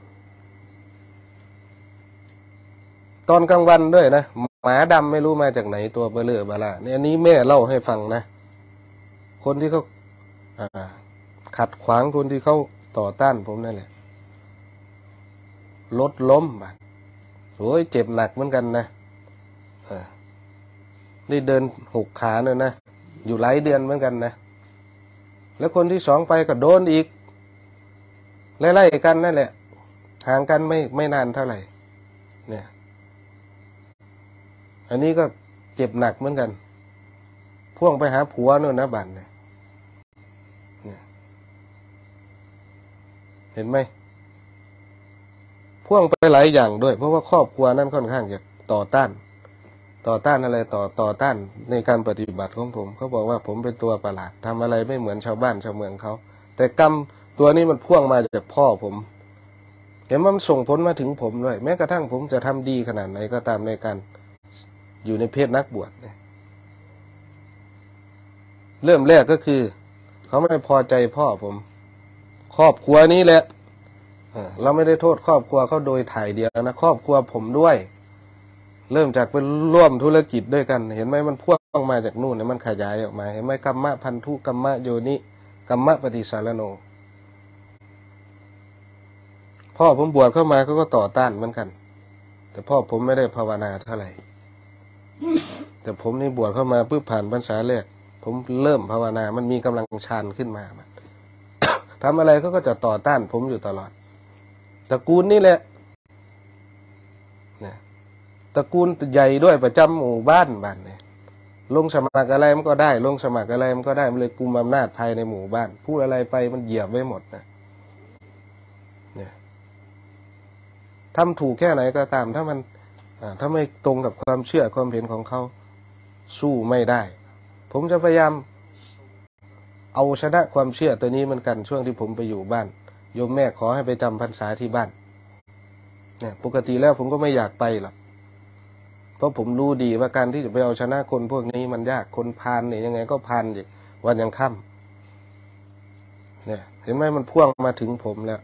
ตอนกลางวันด้วยนะหมาดำไม่รู้มาจากไหนตัวเบลอเบล่าเนี่ยอันนี้แม่เล่าให้ฟังนะคนที่เขาขัดขวางคนที่เขาต่อต้านผมนั่นแหละรถล้มโอ้ยเจ็บหนักเหมือนกันนะได้เดิน6 ขาเนี่ยนะอยู่หลายเดือนเหมือนกันนะแล้วคนที่2ไปก็โดนอีกไล่ๆกันนั่นแหละห่างกันไม่นานเท่าไหร่เนี่ยอันนี้ก็เจ็บหนักเหมือนกันพ่วงไปหาผัวนู่นนะบัดเนี่ยเห็นไหมพ่วงไปหลายอย่างด้วยเพราะว่าครอบครัวนั้นค่อนข้างจะต่อต้านอะไรต่อต้านในการปฏิบัติของผมเขาบอกว่าผมเป็นตัวประหลาดทำอะไรไม่เหมือนชาวบ้านชาวเมืองเขาแต่กรรมตัวนี้มันพ่วงมาจากพ่อผมเห็นว่ามันส่งผลมาถึงผมด้วยแม้กระทั่งผมจะทำดีขนาดไหนก็ตามในการอยู่ในเพศนักบวชเนี่ยเริ่มแรกก็คือเขาไม่พอใจพ่อผมครอบครัวนี้แหละเราไม่ได้โทษครอบครัวเขาโดยถ่ายเดียวนะครอบครัวผมด้วยเริ่มจากเป็นร่วมธุรกิจด้วยกันเห็นไหมมันพ่วงมาจากนู่นเนี่ยมันขยายออกมาเห็นไหมกัมมะพันธุกัมมะโยนิกัมมะปฏิสารโนพ่อผมบวชเข้ามาเขาก็ต่อต้านเหมือนกันแต่พ่อผมไม่ได้ภาวนาเท่าไหร่แต่ผมนี่บวชเข้ามาเพื่อผ่านพรรษาแรกผมเริ่มภาวนามันมีกำลังฌานขึ้นมา ทำอะไรเขาก็จะต่อต้านผมอยู่ตลอดตระกูลนี่แหละตระกูลใหญ่ด้วยประจำหมู่บ้านเนี่ยลงสมัครอะไรมันก็ได้ลงสมัครอะไรมันก็ได้มันเลยกุมอำนาจภายในหมู่บ้านพูดอะไรไปมันเหยียบไว้หมดนะเนี่ยทำถูกแค่ไหนก็ตามถ้ามันถ้าไม่ตรงกับความเชื่อความเห็นของเขาสู้ไม่ได้ผมจะพยายามเอาชนะความเชื่อตัวนี้เหมือนกันช่วงที่ผมไปอยู่บ้านโยมแม่ขอให้ไปจำพรรษาที่บ้านเนี่ยปกติแล้วผมก็ไม่อยากไปหรอกเพราะผมรู้ดีว่าการที่จะไปเอาชนะคนพวกนี้มันยากคนพาลเนี่ยยังไงก็พาลอีกวันยังค่ำเนี่ยเห็นไหมมันพ่วงมาถึงผมแล้ว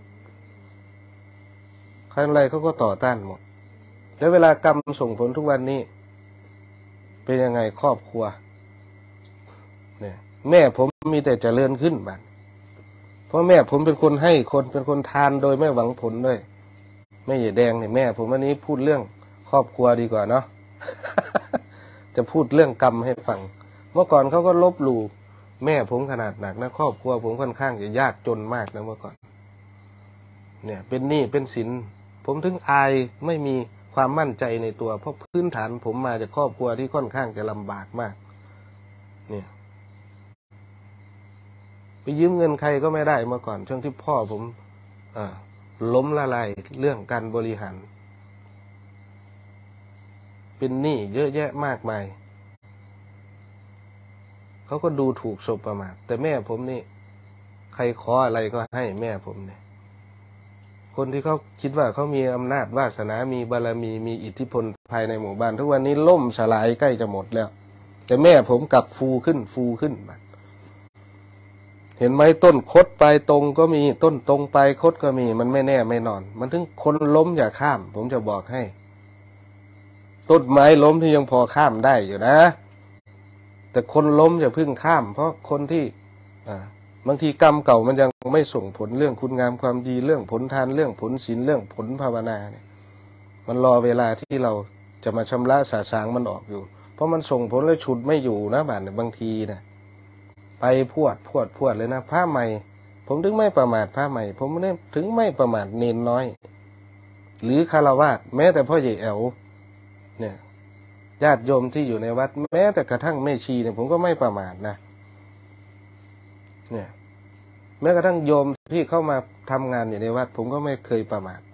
ใครอะไรเขาก็ต่อต้านหมดแล้วเวลากรรมส่งผลทุกวันนี้เป็นยังไงครอบครัวเนี่ยแม่ผมมีแต่เจริญขึ้นบ้างเพราะแม่ผมเป็นคนให้คนเป็นคนทานโดยไม่หวังผลด้วยแม่ใหญ่แดงเนี่ยแม่ผมวันนี้พูดเรื่องครอบครัวดีกว่าเนาะ จะพูดเรื่องกรรมให้ฟังเมื่อก่อนเขาก็ลบหลู่แม่ผมขนาดหนักนะครอบครัวผมค่อนข้างจะยากจนมากนะเมื่อก่อนเนี่ยเป็นหนี้เป็นสินผมถึงอายไม่มีความมั่นใจในตัวเพราะพื้นฐานผมมาจากครอบครัวที่ค่อนข้างจะลำบากมากเนี่ยไปยืมเงินใครก็ไม่ได้เมื่อก่อนช่วงที่พ่อผมล้มละลายเรื่องการบริหารเป็นหนี้เยอะแยะมากมายเขาก็ดูถูกสบประมาทแต่แม่ผมนี่ใครขออะไรก็ให้แม่ผมเนี่ยคนที่เขาคิดว่าเขามีอำนาจวาสนามีบารมีมีอิทธิพลภายในหมู่บ้านทุกวันนี้ล่มสลายใกล้จะหมดแล้วแต่แม่ผมกลับฟูขึ้นมาเห็นไหมต้นคดปลายตรงก็มีต้นตรงปลายคดก็มีมันไม่แน่ไม่นอนมันถึงคนล้มอย่าข้ามผมจะบอกให้ต้นไม้ล้มที่ยังพอข้ามได้อยู่นะแต่คนล้มอย่าเพิ่งข้ามเพราะคนที่บางทีกรรมเก่ามันยังไม่ส่งผลเรื่องคุณงามความดีเรื่องผลทานเรื่องผลศีลเรื่องผลภาวนาเนี่ยมันรอเวลาที่เราจะมาชำระสาสางมันออกอยู่เพราะมันส่งผลแล้วฉุดไม่อยู่นะบางทีนะไปพวดเลยนะผ้าใหม่ผมถึงไม่ประมาทผ้าใหม่ผมถึงไม่ประมาทเนนน้อยหรือฆราวาสแม้แต่พ่อใหญ่แอวเนี่ยญาติโยมที่อยู่ในวัดแม้แต่กระทั่งแม่ชีเนี่ยผมก็ไม่ประมาทนะเนี่ยแม้กระทั่งโยมที่เข้ามาทำงานอยู่ในวัดผมก็ไม่เคยประมาท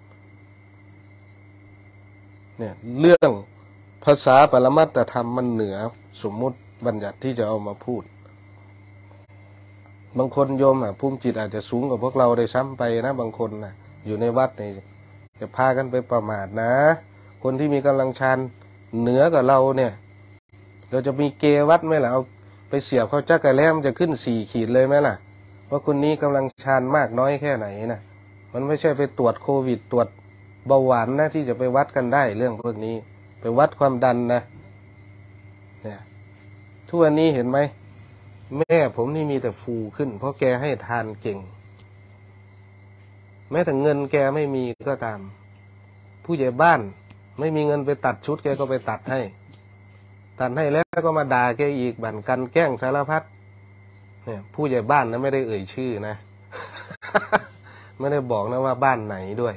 เนี่ยเรื่องภาษาปรมัตถธรรมมันเหนือสมมุติบัญญัติที่จะเอามาพูดบางคนโยมภูมิจิตอาจจะสูงกว่าพวกเราได้ซ้ำไปนะบางคนนะอยู่ในวัดเนี่ยจะพากันไปประมาทนะคนที่มีกำลังฌานเหนือกับเราเนี่ยเราจะมีเกวัดไหมล่ะเอาไปเสียบเขาจักรแล้มจะขึ้น4 ขีดเลยไหมล่ะว่าคนนี้กำลังฌานมากน้อยแค่ไหนนะมันไม่ใช่ไปตรวจโควิดตรวจเบาหวานนะที่จะไปวัดกันได้เรื่องพวกนี้ไปวัดความดันนะเนี่ยทุกวันนี้เห็นไหมแม่ผมนี่มีแต่ฟูขึ้นเพราะแกให้ทานเก่งแม้แต่เงินแกไม่มีก็ตามผู้ใหญ่บ้านไม่มีเงินไปตัดชุดแกก็ไปตัดให้แล้วก็มาด่าแกอีกบั่นกันแกล้งสารพัดเนี่ยผู้ใหญ่บ้านนะไม่ได้เอ่ยชื่อนะ ไม่ได้บอกนะว่าบ้านไหนด้วย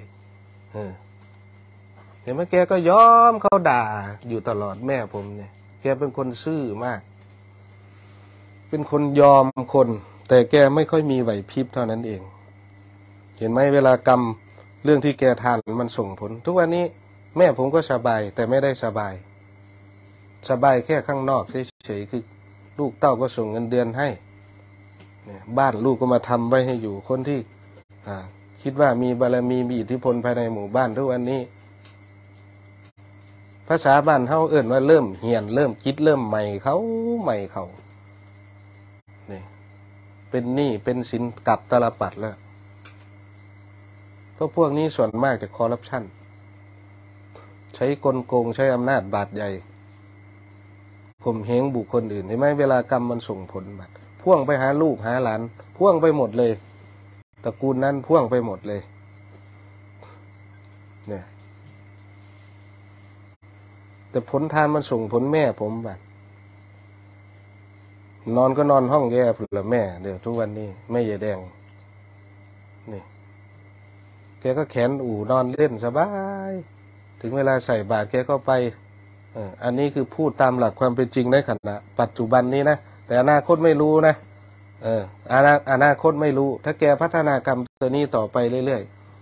เห็นไหมแกก็ยอมเขาด่าอยู่ตลอดแม่ผมเนี่ยแกเป็นคนซื่อมากเป็นคนยอมคนแต่แกไม่ค่อยมีไหวพริบเท่านั้นเองเห็นไหมเวลากรรมเรื่องที่แกทานมันส่งผลทุกวันนี้แม่ผมก็สบายแต่ไม่ได้สบายแค่ข้างนอกเฉยๆคือลูกเต้าก็ส่งเงินเดือนให้เนี่ยบ้านลูกก็มาทำไว้ให้อยู่คนที่คิดว่ามีบารมีมีอิทธิพลภายในหมู่บ้านทุกวันนี้ภาษาบ้านเฮาเอิ้นว่าเริ่มเหียนเริ่มคิดเริ่มใหม่เขาเนี่ยเป็นหนี้เป็นสินกับตลปัดแล้วเพราะพวกนี้ส่วนมากจะคอร์รัปชันใช้กลโกงใช้อำนาจบาดใหญ่ข่มเหงบุคคลอื่นเห็นไหมเวลากรรมมันส่งผลมาพ่วงไปหาลูกหาหลานพ่วงไปหมดเลยตระกูลนั้นพ่วงไปหมดเลยเนี่ยแต่ผลทานมันส่งผลแม่ผมบัดนอนก็นอนห้องแย่ฝุ่นละแม่เดี๋ยวทุกวันนี้แม่ใหญ่แดงนี่แกก็แขนอู่นอนเล่นสบายถึงเวลาใส่บาตรแกก็ไปอันนี้คือพูดตามหลักความเป็นจริงในขณะปัจจุบันนี้นะแต่อนาคตไม่รู้นะอนาคตไม่รู้ถ้าแกพัฒนากรรมตัวนี้ต่อไปเรื่อย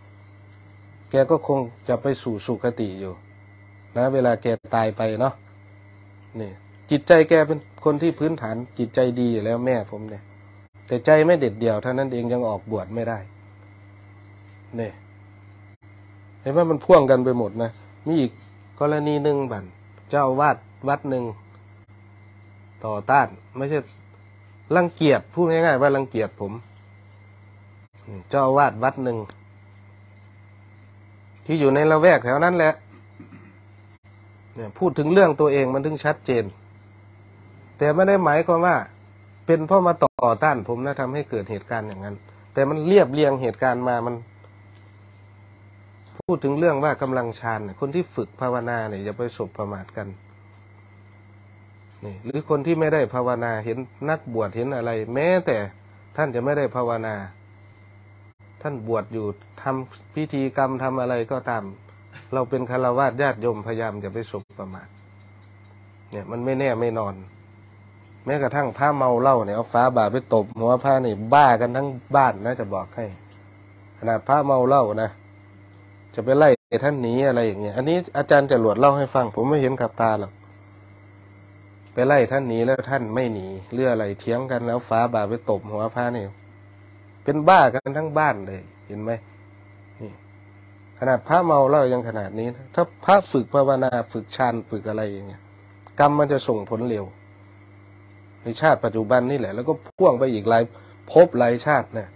แกก็คงจะไปสู่สุคติอยู่นะเวลาแกตายไปเนาะนี่จิตใจแกเป็นคนที่พื้นฐานจิตใจดีอยู่แล้วแม่ผมเนี่ยแต่ใจไม่เด็ดเดี่ยวเท่านั้นเองยังออกบวชไม่ได้เนี่ยเห็นว่ามันพ่วงกันไปหมดนะมีอีกกรณีหนึ่งบั่นเจ้าอาวาสวัดหนึ่งต่อต้านไม่ใช่รังเกียจพูดง่ายๆว่ารังเกียจผมเจ้าอาวาสวัดหนึ่งที่อยู่ในละแวกแถวนั้นแหละเนี่ยพูดถึงเรื่องตัวเองมันถึงชัดเจนแต่ไม่ได้หมายความว่าเป็นเพราะมาต่อต้านผมนะทำให้เกิดเหตุการณ์อย่างนั้นแต่มันเรียบเรียงเหตุการณ์มามันพูดถึงเรื่องว่ากำลังฌานคนที่ฝึกภาวนาเนี่ยอย่าไปสบประมาทกันนี่หรือคนที่ไม่ได้ภาวนาเห็นนักบวชเห็นอะไรแม้แต่ท่านจะไม่ได้ภาวนาท่านบวชอยู่ทำพิธีกรรมทำอะไรก็ตามเราเป็นฆราวาสญาติโยมพยายามอย่าไปสบประมาทเนี่ยมันไม่แน่ไม่นอนแม้กระทั่งพระเมาเหล้าเนี่ยเอาฟ้าบาทไปตบหัวพระนี่บ้ากันทั้งบ้านนะจะบอกให้ขนาดพระเมาเหล้านะจะไปไล่ท่านหนีอะไรอย่างเงี้ยอันนี้อาจารย์จรวดเล่าให้ฟังผมไม่เห็นกับตาหรอกไปไล่ท่านหนีแล้วท่านไม่หนีเรื่องอะไรเถียงกันแล้วฟ้าบาทไปตบหัวพระนี่เป็นบ้ากันทั้งบ้านเลยเห็นไหมนี่ขนาดพระเมาเหล้ายังขนาดนี้นะถ้าพระฝึกภาวนาฝึกฌานฝึกอะไรอย่างเงี้ยกรรมมันจะส่งผลเร็วในชาติปัจจุบันนี่แหละแล้วก็พ่วงไปอีกหลายภพหลายชาตินะ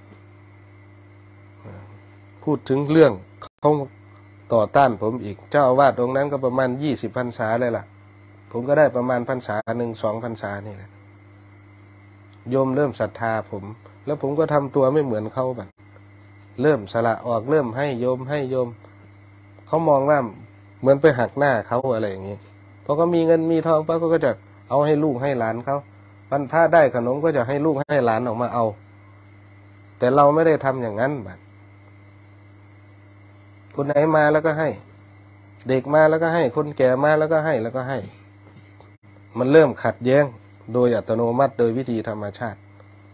พูดถึงเรื่องเขาต่อต้านผมอีกเจ้าอาวาสองค์นั้นก็ประมาณ20 พรรษาเลยล่ะผมก็ได้ประมาณพรรษา1-2 พรรษานี่แหละโยมเริ่มศรัทธาผมแล้วผมก็ทำตัวไม่เหมือนเขาแบบเริ่มสละออกเริ่มให้โยมเขามองว่าเหมือนไปหักหน้าเขาอะไรอย่างนี้พอก็มีเงินมีทองปั๊บก็จะเอาให้ลูกให้หลานเขาวันพระได้ขนมก็จะให้ลูกให้หลานออกมาเอาแต่เราไม่ได้ทำอย่างนั้นแบบคนไหนมาแล้วก็ให้เด็กมาแล้วก็ให้คนแก่มาแล้วก็ให้แล้วก็ให้มันเริ่มขัดแย้งโดยอัตโนมัติโดยวิธีธรรมชาติ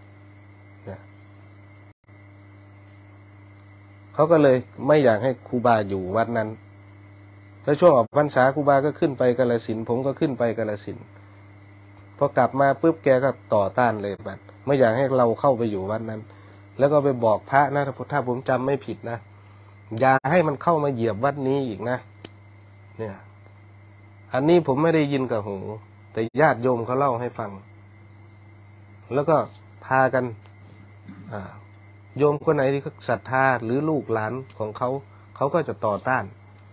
เขาก็เลยไม่อยากให้ครูบาอยู่วัดนั้นแล้วช่วงออกพรรษาครูบาก็ขึ้นไปกาฬสินธุ์ผมก็ขึ้นไปกาฬสินธุ์พอกลับมาปุ๊บแกก็ต่อต้านเลยบัดไม่อยากให้เราเข้าไปอยู่วัดนั้นแล้วก็ไปบอกพระนะถ้าผมจำไม่ผิดนะอย่าให้มันเข้ามาเหยียบวัดนี้อีกนะเนี่ยอันนี้ผมไม่ได้ยินกับหูแต่ญาติโยมเขาเล่าให้ฟังแล้วก็พากันโยมคนไหนที่ศรัทธาหรือลูกหลานของเขาก็จะต่อต้าน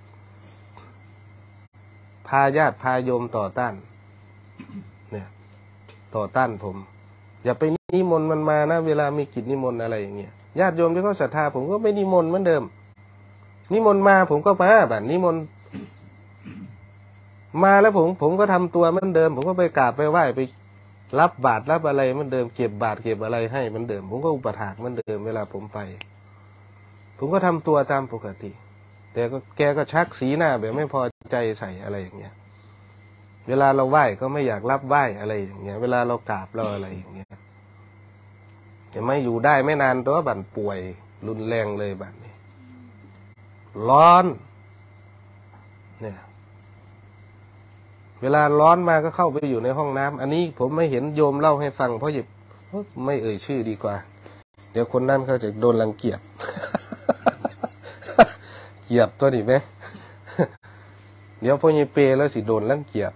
พาญาติพาโยมต่อต้านเนี่ยต่อต้านผมอย่าไปนิมนต์มันมานะเวลามีกิจนิมนต์อะไรอย่างเงี้ยญาติโยมที่เขาศรัทธาผมก็ไม่นิมนต์เหมือนเดิมนิมนต์มาผมก็มาแบบนิมนต์มาแล้วผมก็ทำตัวเหมือนเดิมผมก็ไปกราบไปไหว้ไปรับบาตรรับอะไรเหมือนเดิมเก็บบาตรเก็บอะไรให้เหมือนเดิมผมก็อุปถากเหมือนเดิมเวลาผมไปผมก็ทำตัวตามปกติแต่แกก็ชักสีหน้าแบบไม่พอใจใส่อะไรอย่างเงี้ยเวลาเราไหว้ก็ไม่อยากรับไหว้อะไรอย่างเงี้ยเวลาเรากราบเราอะไรอย่างเงี้ยจะไม่อยู่ได้ไม่นานตัวบั่นป่วยรุนแรงเลยบั่นนี้ร้อนเนี่ยเวลาร้อนมาก็เข้าไปอยู่ในห้องน้ำอันนี้ผมไม่เห็นโยมเล่าให้ฟังเพราะหยิบไม่เอ่ยชื่อดีกว่าเดี๋ยวคนนั้นเขาจะโดนรังเกียจ เกียบตัวนี้ไหม เดี๋ยวพ่อใหญ่เปแล้วสิโดนรังเกียจ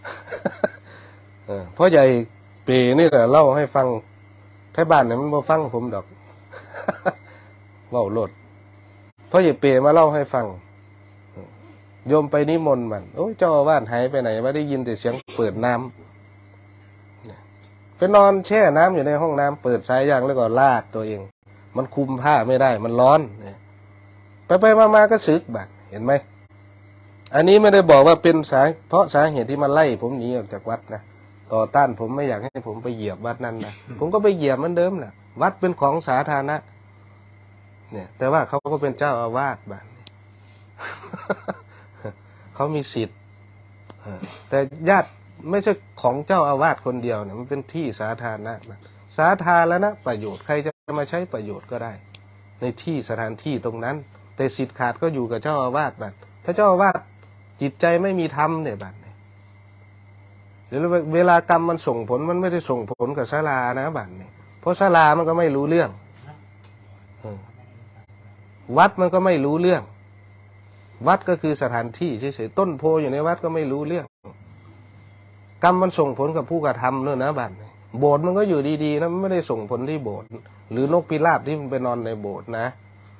พ่อใหญ่เปนี่แหละเล่าให้ฟังไทบ้านเนี่ยมันบ่ฟังผมดอก เว้าโลดพ่อใหญ่เปมาเล่าให้ฟังโยมไปนิมนต์มันโอ้ยเจ้าอาวาสหายไปไหนมาได้ยินแต่เสียงเปิดน้ำไปนอนแช่น้ำอยู่ในห้องน้ำเปิดสายยางแล้วก็ลาดตัวเองมันคุมผ้าไม่ได้มันร้อนไปมาก็สึกบัดเห็นไหมอันนี้ไม่ได้บอกว่าเป็นเพราะสาเหตุที่มันไล่ผมหนีออกจากวัดนะต่อต้านผมไม่อยากให้ผมไปเหยียบวัดนั้นนะผมก็ไปเหยียบเหมือนเดิมแหละวัดเป็นของสาธารณะเนี่ยแต่ว่าเขาก็เป็นเจ้าอาวาสบัดเขามีสิทธิ์แต่ญาติไม่ใช่ของเจ้าอาวาสคนเดียวเนี่ยมันเป็นที่สาธารณะสาธารณะประโยชน์ใครจะมาใช้ประโยชน์ก็ได้ในที่สถานที่ตรงนั้นแต่แต่สิทธิ์ขาดก็อยู่กับเจ้าอาวาสบัดถ้าเจ้าอาวาสจิตใจไม่มีธรรมเนี่ยบัดเนี่ยเดี๋ยวเวลากรรมมันส่งผลมันไม่ได้ส่งผลกับศาลานะบัดเนี่ยเพราะศาลามันก็ไม่รู้เรื่องวัดมันก็ไม่รู้เรื่องวัดก็คือสถานที่เฉยๆต้นโพอยู่ในวัดก็ไม่รู้เรื่องกรรมมันส่งผลกับผู้กระทำด้วยนะบัดโบสถ์มันก็อยู่ดีๆนะมันไม่ได้ส่งผลที่โบสถ์หรือนกพิราบที่มันไปนอนในโบสถ์นะ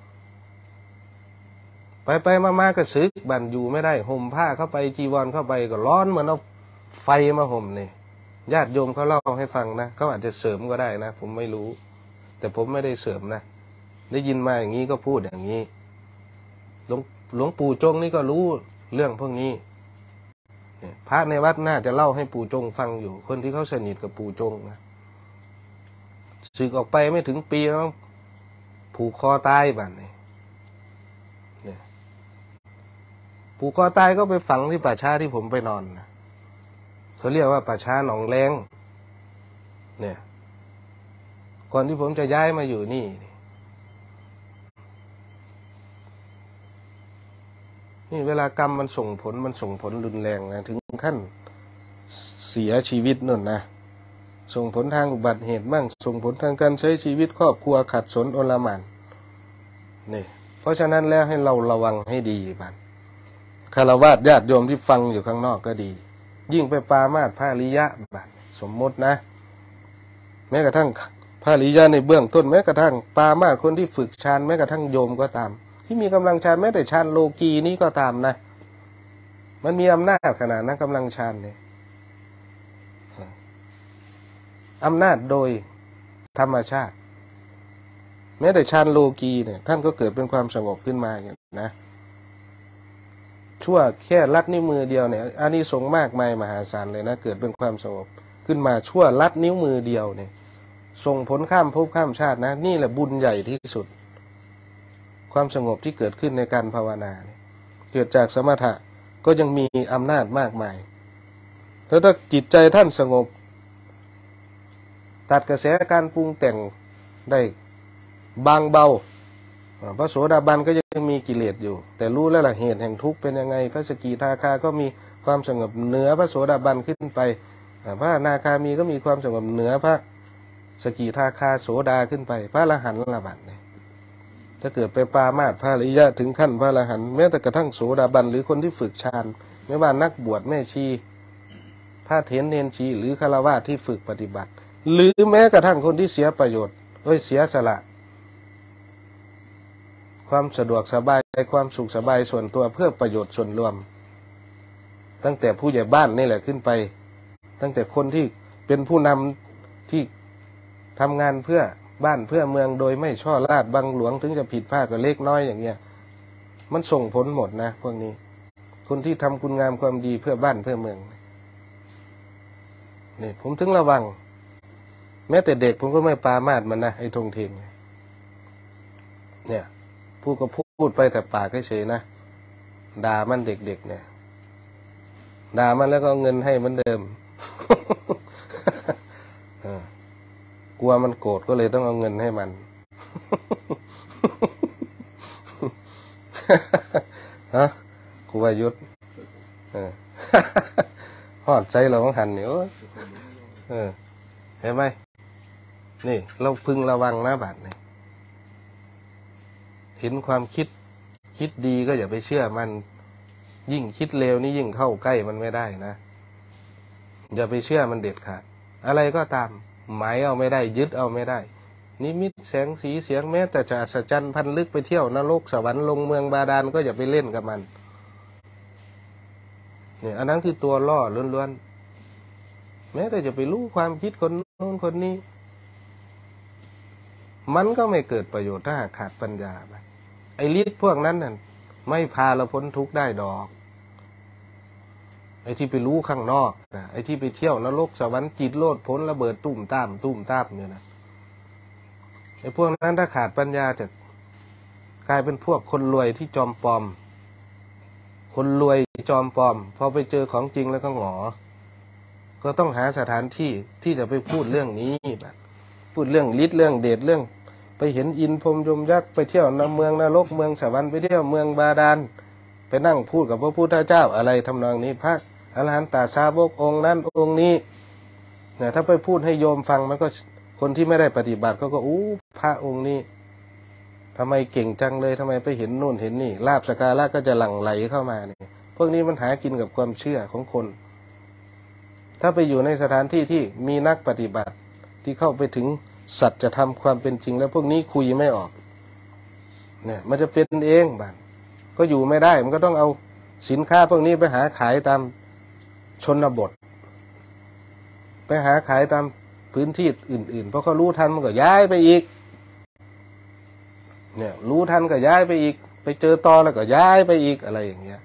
ไปมาก็สึกบัดอยู่ไม่ได้ห่มผ้าเข้าไปจีวรเข้าไปก็ร้อนเหมือนเอาไฟมาห่มนี่ญาติโยมเขาเล่าให้ฟังนะเขาอาจจะเสริมก็ได้นะผมไม่รู้แต่ผมไม่ได้เสริมนะได้ยินมาอย่างนี้ก็พูดอย่างนี้หลวงปู่จงนี่ก็รู้เรื่องพวกนี้พระในวัดน่าจะเล่าให้ปู่จงฟังอยู่คนที่เขาสนิทกับปู่จงนะสึกออกไปไม่ถึงปีแล้วผูกคอตายบัดนี้ผูกคอตายก็ไปฝังที่ป่าช้าที่ผมไปนอนนะเขาเรียกว่าป่าช้าหนองแรงเนี่ยก่อนที่ผมจะย้ายมาอยู่นี่เวลากรรมมันส่งผลรุนแรงนะถึงขั้นเสียชีวิตนั่นนะส่งผลทางอุบัติเหตุบ้างส่งผลทางการใช้ชีวิตครอบครัวขัดสนโอลหม่านนี่เพราะฉะนั้นแล้วให้เราระวังให้ดีบัดฆราวาสญาติโยมที่ฟังอยู่ข้างนอกก็ดียิ่งไปปรามาสพระอริยะบัดสมมตินะแม้กระทั่งพระอริยะในเบื้องต้นแม้กระทั่งปรามาสคนที่ฝึกฌานแม้กระทั่งโยมก็ตามที่มีกำลังฌานแม้แต่ฌานโลกีนี้ก็ตามนะมันมีอำนาจขนาดนั้นกำลังฌานเนี่ยอำนาจโดยธรรมชาติแม้แต่ฌานโลกีเนี่ยท่านก็เกิดเป็นความสงบขึ้นมาอย่างนะชั่วแค่ลัดนิ้วมือเดียวเนี่ยอานิสงส์มากมายมหาศาลเลยนะเกิดเป็นความสงบขึ้นมาชั่วลัดนิ้วมือเดียวเนี่ยส่งผลข้ามภพข้ามชาตินะนี่แหละบุญใหญ่ที่สุดความสงบที่เกิดขึ้นในการภาวนาเกิดจากสมถะก็ยังมีอำนาจมากมายแล้วถ้าจิตใจท่านสงบตัดกระแสการปรุงแต่งได้บางเบาพระโสดาบันก็ยังมีกิเลสอยู่แต่รู้แล้วล่ะเหตุแห่งทุกข์เป็นยังไงพระสกิทาคาก็มีความสงบเหนือพระโสดาบันขึ้นไปพระอนาคามีก็มีความสงบเหนือพระสกิทาคาโสดาขึ้นไปพระอรหันต์ละบัดเนี่ยถ้าเกิดไปปรามาสพระอริยะถึงขั้นพระอรหันต์แม้แต่กระทั่งโสดาบันหรือคนที่ฝึกฌานไม่ว่านักบวชแม่ชีพระเถรเนนชีหรือฆราวาสที่ฝึกปฏิบัติหรือแม้กระทั่งคนที่เสียประโยชน์เสียสละความสะดวกสบายความสุขสบายส่วนตัวเพื่อประโยชน์ส่วนรวมตั้งแต่ผู้ใหญ่บ้านนี่แหละขึ้นไปตั้งแต่คนที่เป็นผู้นำที่ทำงานเพื่อบ้านเพื่อเมืองโดยไม่ช่อราดบังหลวงถึงจะผิดพลาดก็เล็กน้อยอย่างเงี้ยมันส่งผลหมดนะพวกนี้คนที่ทำคุณงามความดีเพื่อบ้านเพื่อเมืองนี่ผมถึงระวังแม้แต่เด็กผมก็ไม่ปรามาสมันนะไอ้ทงเทงเนี่ยพูดก็พูดไปแต่ปากเฉยๆนะด่ามันเด็กๆเนี่ยด่ามันแล้วก็เอาเงินให้เหมือนเดิม กลัวมันโกรธก็เลยต้องเอาเงินให้มัน ฮะครูวายุทธหอดใจเราต้องหันเหนียวเห็นไหมนี่เราพึงระวังนะบัดนี่เห็นความคิดดีก็อย่าไปเชื่อมันยิ่งคิดเลวนี่ยิ่งเข้าใกล้มันไม่ได้นะอย่าไปเชื่อมันเด็ดขาดอะไรก็ตามหมายเอาไม่ได้ยึดเอาไม่ได้นิมิตแสงสีเสียงแม้แต่จะอัศจรรย์พันลึกไปเที่ยวนรกสวรรค์ลงเมืองบาดาลก็อย่าไปเล่นกับมันเนี่ยอันนั้นคือตัวล่อล้วนๆแม้แต่จะไปรู้ความคิดคนโน้นคนนี้มันก็ไม่เกิดประโยชน์ถ้าขาดปัญญาไปไอ้ฤทธิ์พวกนั้นน่ะไม่พาเราพ้นทุกข์ได้ดอกไอ้ที่ไปรู้ข้างนอกนะไอ้ที่ไปเที่ยวนรกสวรรค์จิตโลดพ้นระเบิดตุ้มตามเนี่ยนะไอ้พวกนั้นถ้าขาดปัญญาจะกลายเป็นพวกคนรวยที่จอมปลอมคนรวยจอมปลอมพอไปเจอของจริงแล้วก็หงอก็ต้องหาสถานที่ที่จะไปพูดเรื่องนี้แบบพูดเรื่องฤทธิ์เรื่องเดชเรื่องไปไปเห็นอินพรหมยมยักษ์ไปเที่ยวเมืองนรกเมืองสวรรค์ไปเที่ยวเมืองบาดาลไปนั่งพูดกับพระพุทธเจ้าอะไรทำนองนี้พระอรหันตสาวกองค์นั้นองค์นี้เนี่ยถ้าไปพูดให้โยมฟังมันก็คนที่ไม่ได้ปฏิบัติก็อู้พระองค์นี้ทำไมเก่งจังเลยทำไมไปเห็นนู่นเห็นนี่ลาภสักการะก็จะหลั่งไหลเข้ามาเนี่ยพวกนี้มันหากินกับความเชื่อของคนถ้าไปอยู่ในสถานที่ที่มีนักปฏิบัติที่เข้าไปถึงสัจธรรมความเป็นจริงแล้วพวกนี้คุยไม่ออกเนี่ยมันจะเป็นเองบ้านก็อยู่ไม่ได้มันก็ต้องเอาสินค้าพวกนี้ไปหาขายตามชนบทไปหาขายตามพื้นที่อื่นๆเพราะเขารู้ทันมันก็ย้ายไปอีกเนี่ยรู้ทันก็ย้ายไปอีกไปเจอตอแล้วก็ย้ายไปอีกอะไรอย่างเงี้ย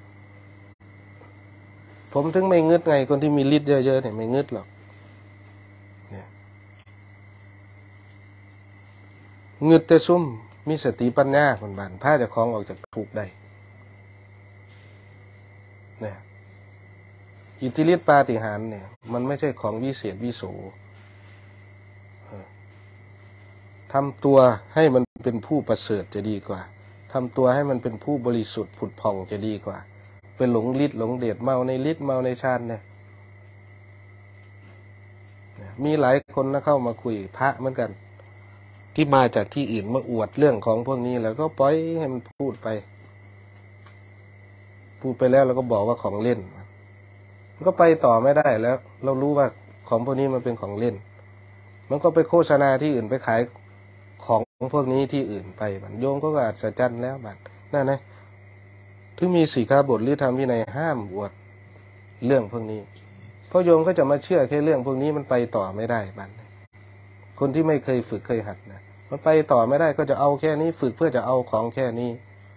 ผมถึงไม่งึดไงคนที่มีฤทธิ์เยอะๆเนี่ยไม่งึดหรอกเนี่ยงึดแต่ซุ่มมีสติปัญญาคนบ้านพาเจ้าของออกจากทุกข์ได้เนี่ยอิทธิฤทธิปาฏิหาริย์เนี่ยมันไม่ใช่ของวิเศษวิโสทำตัวให้มันเป็นผู้ประเสริฐจะดีกว่าทำตัวให้มันเป็นผู้บริสุทธิ์ผุดผ่องจะดีกว่าเป็นหลงฤทธิ์หลงเดชเมาในฤทธิ์เมาในฌานเนี่ยมีหลายคนนะเข้ามาคุยพระเหมือนกันที่มาจากที่อื่นมาอวดเรื่องของพวกนี้แล้วก็ปล่อยให้มันพูดไปแล้วเราก็บอกว่าของเล่นมันก็ไปต่อไม่ได้แล้วเรารู้ว่าของพวกนี้มันเป็นของเล่นมันก็ไปโฆษณาที่อื่นไปขายของพวกนี้ที่อื่นไปบัดโยมก็อัศจรรย์แล้วบัดนั่นนะถึงมีสีขาบทหรือธรรมวินัยห้ามอวดเรื่องพวกนี้เพราะโยมก็จะมาเชื่อแค่เรื่องพวกนี้มันไปต่อไม่ได้บัดคนที่ไม่เคยฝึกเคยหัดนะมันไปต่อไม่ได้ก็จะเอาแค่นี้ฝึกเพื่อจะเอาของแค่นี้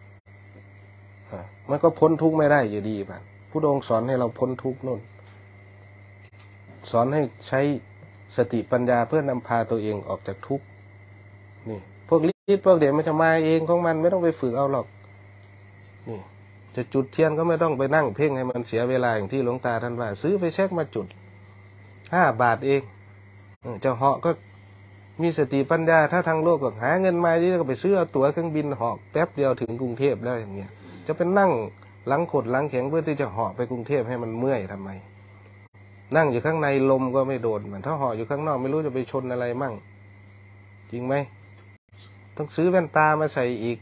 มันก็พ้นทุกข์ไม่ได้อยู่ดีบัดพุทธองค์สอนให้เราพ้นทุกข์นู่นสอนให้ใช้สติปัญญาเพื่อนำพาตัวเองออกจากทุกข์นี่พวกฤทธิ์พวกเดชมันจะมาเองของมันไม่ต้องไปฝึกเอาหรอกนี่จะจุดเทียนก็ไม่ต้องไปนั่งเพ่งให้มันเสียเวลาอย่างที่หลวงตาท่านว่าซื้อไปเช็คมาจุด5 บาทเองจะเหาะก็มีสติปัญญาถ้าทางโลกก็หาเงินมาที่ก็ไปซื้อตั๋วเครื่องบินเหาะแป๊บเดียวถึงกรุงเทพแล้วอย่างเงี้ยจะเป็นนั่งหลังขดหลังแข็งเพื่อที่จะเหาะไปกรุงเทพให้มันเมื่อยทำไมนั่งอยู่ข้างในลมก็ไม่โดนเหมือนถ้าเหาะอยู่ข้างนอกไม่รู้จะไปชนอะไรมั่งจริงไหมต้องซื้อแว่นตามาใส่อีก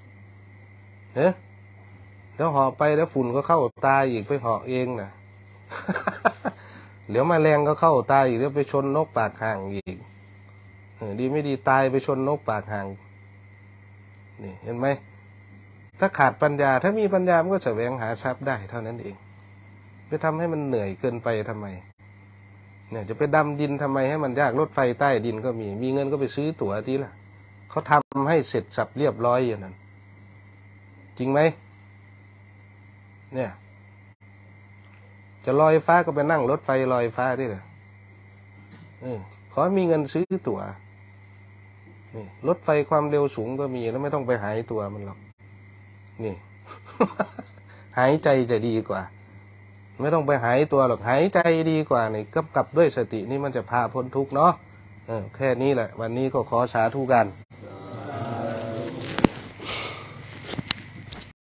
แล้วเหาะไปแล้วฝุ่นก็เข้าตาอีกไปเหาะเองนะเดี๋ยวแมลงก็เข้าตาอีกเดี๋ยวไปชนนกปากห่างอีกดีไม่ดีตายไปชนนกปากห่างนี่เห็นไหมถ้าขาดปัญญาถ้ามีปัญญามันก็แสวงหาทรัพย์ได้เท่านั้นเองไปทำให้มันเหนื่อยเกินไปทำไมเนี่ยจะไปดำดินทำไมให้มันยากรถไฟใต้ดินก็มีเงินก็ไปซื้อตั๋วทีละเขาทำให้เสร็จสับเรียบร้อยอย่างนั้นจริงไหมเนี่ยจะลอยฟ้าก็ไปนั่งรถไฟลอยฟ้าได้เลยขอมีเงินซื้อตั๋วนี่รถไฟความเร็วสูงก็มีแล้วไม่ต้องไปหายตัวมันหรอกนี่ หายใจจะดีกว่าไม่ต้องไปหายตัวหรอกหายใจดีกว่านี่กับด้วยสตินี่มันจะพาพ้นทุกข์เนาะแค่นี้แหละวันนี้ก็ขอสาธุกัน